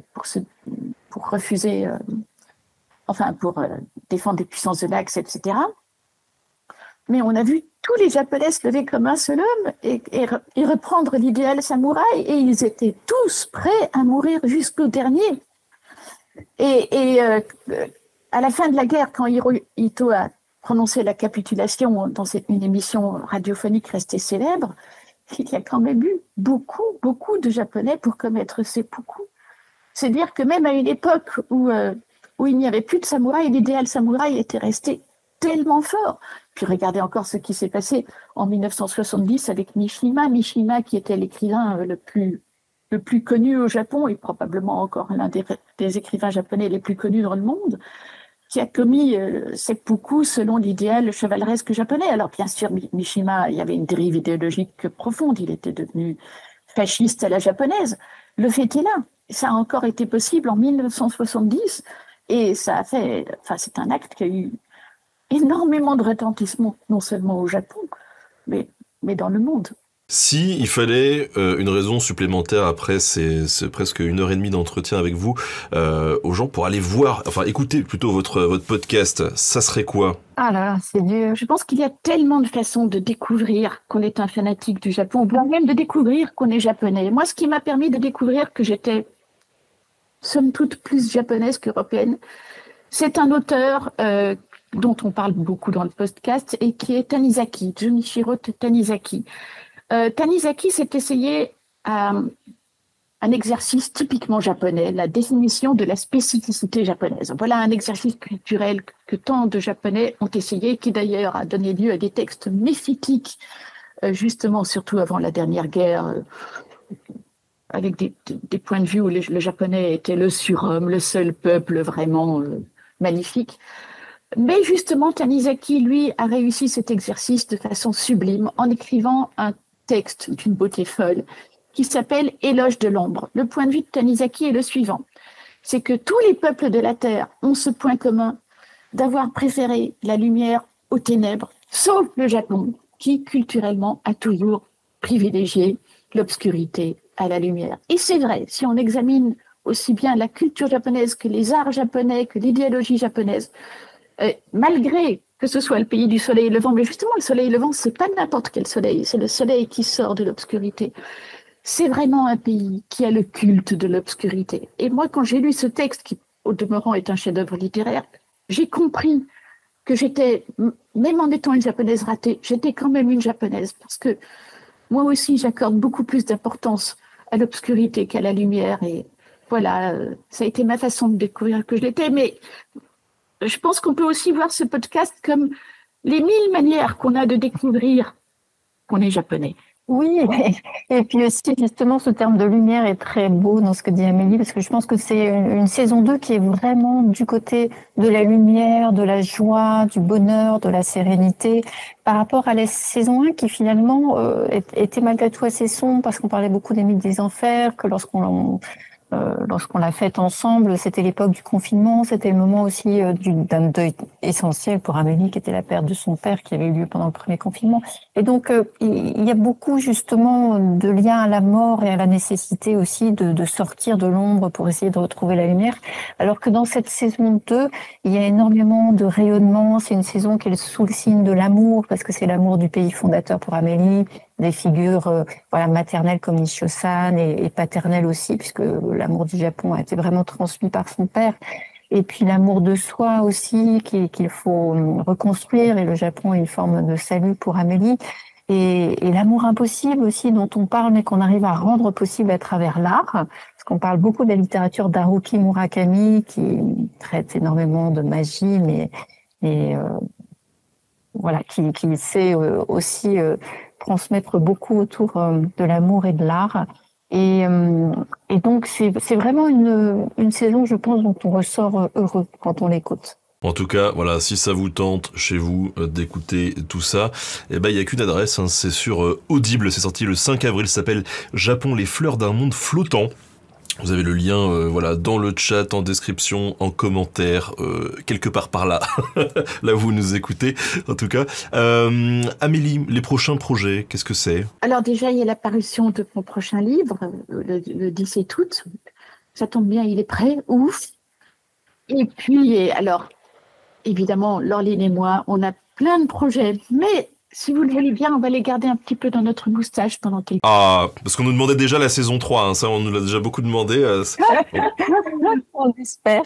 Speaker 2: refuser, pour défendre les puissances de l'Axe, etc. Mais on a vu tous les Japonais se lever comme un seul homme et reprendre l'idéal samouraï, et ils étaient tous prêts à mourir jusqu'au dernier. Et à la fin de la guerre, quand Hirohito a prononcé la capitulation dans une émission radiophonique restée célèbre, il y a quand même eu beaucoup de Japonais pour commettre seppuku. C'est-à-dire que même à une époque où il n'y avait plus de samouraï, l'idéal samouraï était resté tellement fort. Puis regardez encore ce qui s'est passé en 1970 avec Mishima. Mishima, qui était l'écrivain le plus connu au Japon et probablement encore l'un des écrivains japonais les plus connus dans le monde, qui a commis seppuku selon l'idéal chevaleresque japonais. Alors bien sûr, Mishima, il y avait une dérive idéologique profonde, il était devenu fasciste à la japonaise. Le fait est là, ça a encore été possible en 1970 et ça a fait, c'est un acte qui a eu énormément de retentissement, non seulement au Japon, mais dans le monde.
Speaker 1: Si il fallait une raison supplémentaire après c'est presque 1h30 d'entretien avec vous aux gens pour aller voir, écouter plutôt votre podcast, ça serait quoi?
Speaker 3: Ah là là, c'est dur.
Speaker 2: Je pense qu'il y a tellement de façons de découvrir qu'on est un fanatique du Japon, voire même de découvrir qu'on est japonais. Moi, ce qui m'a permis de découvrir que j'étais somme toute plus japonaise qu'européenne, c'est un auteur dont on parle beaucoup dans le podcast et qui est Tanizaki, Junichiro Tanizaki. Tanizaki s'est essayé à un exercice typiquement japonais, la définition de la spécificité japonaise. Voilà un exercice culturel que tant de Japonais ont essayé, qui d'ailleurs a donné lieu à des textes méphiques, justement, surtout avant la dernière guerre, avec des points de vue où le japonais était le surhomme, le seul peuple vraiment magnifique. Mais justement, Tanizaki, lui, a réussi cet exercice de façon sublime en écrivant un texte d'une beauté folle qui s'appelle Éloge de l'ombre. Le point de vue de Tanizaki est le suivant. C'est que tous les peuples de la Terre ont ce point commun d'avoir préféré la lumière aux ténèbres, sauf le Japon, qui culturellement a toujours privilégié l'obscurité à la lumière. Et c'est vrai, si on examine aussi bien la culture japonaise que les arts japonais, que l'idéologie japonaise, malgré que ce soit le pays du soleil levant, mais justement le soleil levant, c'est pas n'importe quel soleil, c'est le soleil qui sort de l'obscurité. C'est vraiment un pays qui a le culte de l'obscurité. Et moi, quand j'ai lu ce texte, qui au demeurant est un chef-d'œuvre littéraire, j'ai compris que j'étais, même en étant une japonaise ratée, j'étais quand même une japonaise, parce que moi aussi, j'accorde beaucoup plus d'importance à l'obscurité qu'à la lumière. Et voilà, ça a été ma façon de découvrir que je l'étais. Mais je pense qu'on peut aussi voir ce podcast comme les 1000 manières qu'on a de découvrir qu'on est japonais.
Speaker 3: Oui, et puis aussi, justement, ce terme de lumière est très beau dans ce que dit Amélie, parce que je pense que c'est une saison 2 qui est vraiment du côté de la lumière, de la joie, du bonheur, de la sérénité, par rapport à la saison 1 qui finalement était malgré tout assez sombre, parce qu'on parlait beaucoup des mythes des enfers, que lorsqu'on lorsqu'on l'a faite ensemble, c'était l'époque du confinement, c'était le moment aussi d'un deuil essentiel pour Amélie, qui était la perte de son père, qui avait eu lieu pendant le premier confinement. Et donc, il y a beaucoup justement de liens à la mort et à la nécessité aussi de sortir de l'ombre pour essayer de retrouver la lumière. Alors que dans cette saison 2, il y a énormément de rayonnement. C'est une saison qui est sous le signe de l'amour, parce que c'est l'amour du pays fondateur pour Amélie, des figures maternelles comme Nishio-san et paternelles aussi, puisque l'amour du Japon a été vraiment transmis par son père. Et puis l'amour de soi aussi, qu'il faut reconstruire, et le Japon est une forme de salut pour Amélie. Et l'amour impossible aussi, dont on parle, mais qu'on arrive à rendre possible à travers l'art. Parce qu'on parle beaucoup de la littérature d'Haruki Murakami, qui traite énormément de magie, mais qui sait aussi transmettre beaucoup autour de l'amour et de l'art. Et donc, c'est vraiment une saison, je pense, dont on ressort heureux quand on l'écoute.
Speaker 1: En tout cas, voilà, si ça vous tente chez vous d'écouter tout ça, il y a qu'une adresse, hein, c'est sur Audible, c'est sorti le 5 avril, ça s'appelle Japon, les fleurs d'un monde flottant. Vous avez le lien dans le chat, en description, en commentaire, quelque part par là, là où vous nous écoutez, en tout cas. Amélie, les prochains projets, qu'est-ce que c'est ?
Speaker 2: Alors déjà, il y a la parution de mon prochain livre, le 17 août. Ça tombe bien, il est prêt, ouf. Et puis, alors, évidemment, Laureline et moi, on a plein de projets, mais si vous le voulez bien, on va les garder un petit peu dans notre moustache pendant quelques...
Speaker 1: Ah, parce qu'on nous demandait déjà la saison 3, hein, ça on nous l'a déjà beaucoup demandé.
Speaker 3: On espère.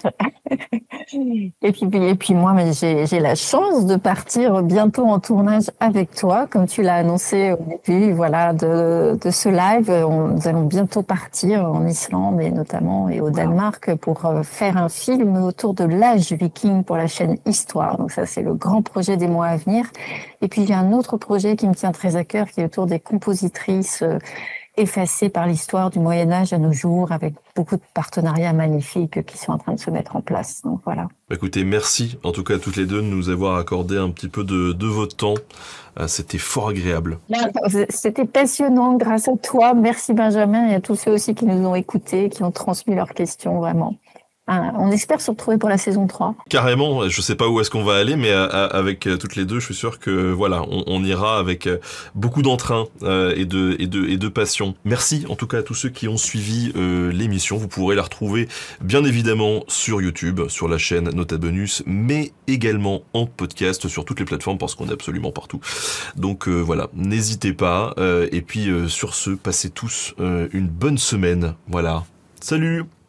Speaker 3: Et puis moi, j'ai la chance de partir bientôt en tournage avec toi, comme tu l'as annoncé au début, voilà, de ce live. Nous allons bientôt partir en Islande et notamment et au Danemark pour faire un film autour de l'âge viking pour la chaîne Histoire. Donc ça, c'est le grand projet des mois à venir. Et puis il y a un autre projet qui me tient très à cœur, qui est autour des compositrices effacées par l'histoire du Moyen-Âge à nos jours, avec beaucoup de partenariats magnifiques qui sont en train de se mettre en place. Donc voilà.
Speaker 1: Écoutez, merci en tout cas à toutes les deux de nous avoir accordé un petit peu de votre temps. C'était fort agréable.
Speaker 3: C'était passionnant grâce à toi. Merci Benjamin et à tous ceux aussi qui nous ont écoutés, qui ont transmis leurs questions, vraiment. On espère se retrouver pour la saison 3.
Speaker 1: Carrément, je sais pas où est-ce qu'on va aller, mais avec toutes les deux, je suis sûr que voilà, on ira avec beaucoup d'entrain et de passion. Merci en tout cas à tous ceux qui ont suivi l'émission. Vous pourrez la retrouver bien évidemment sur YouTube, sur la chaîne Nota Bonus, mais également en podcast sur toutes les plateformes parce qu'on est absolument partout. Donc voilà, n'hésitez pas. Et puis sur ce, passez tous une bonne semaine. Voilà. Salut!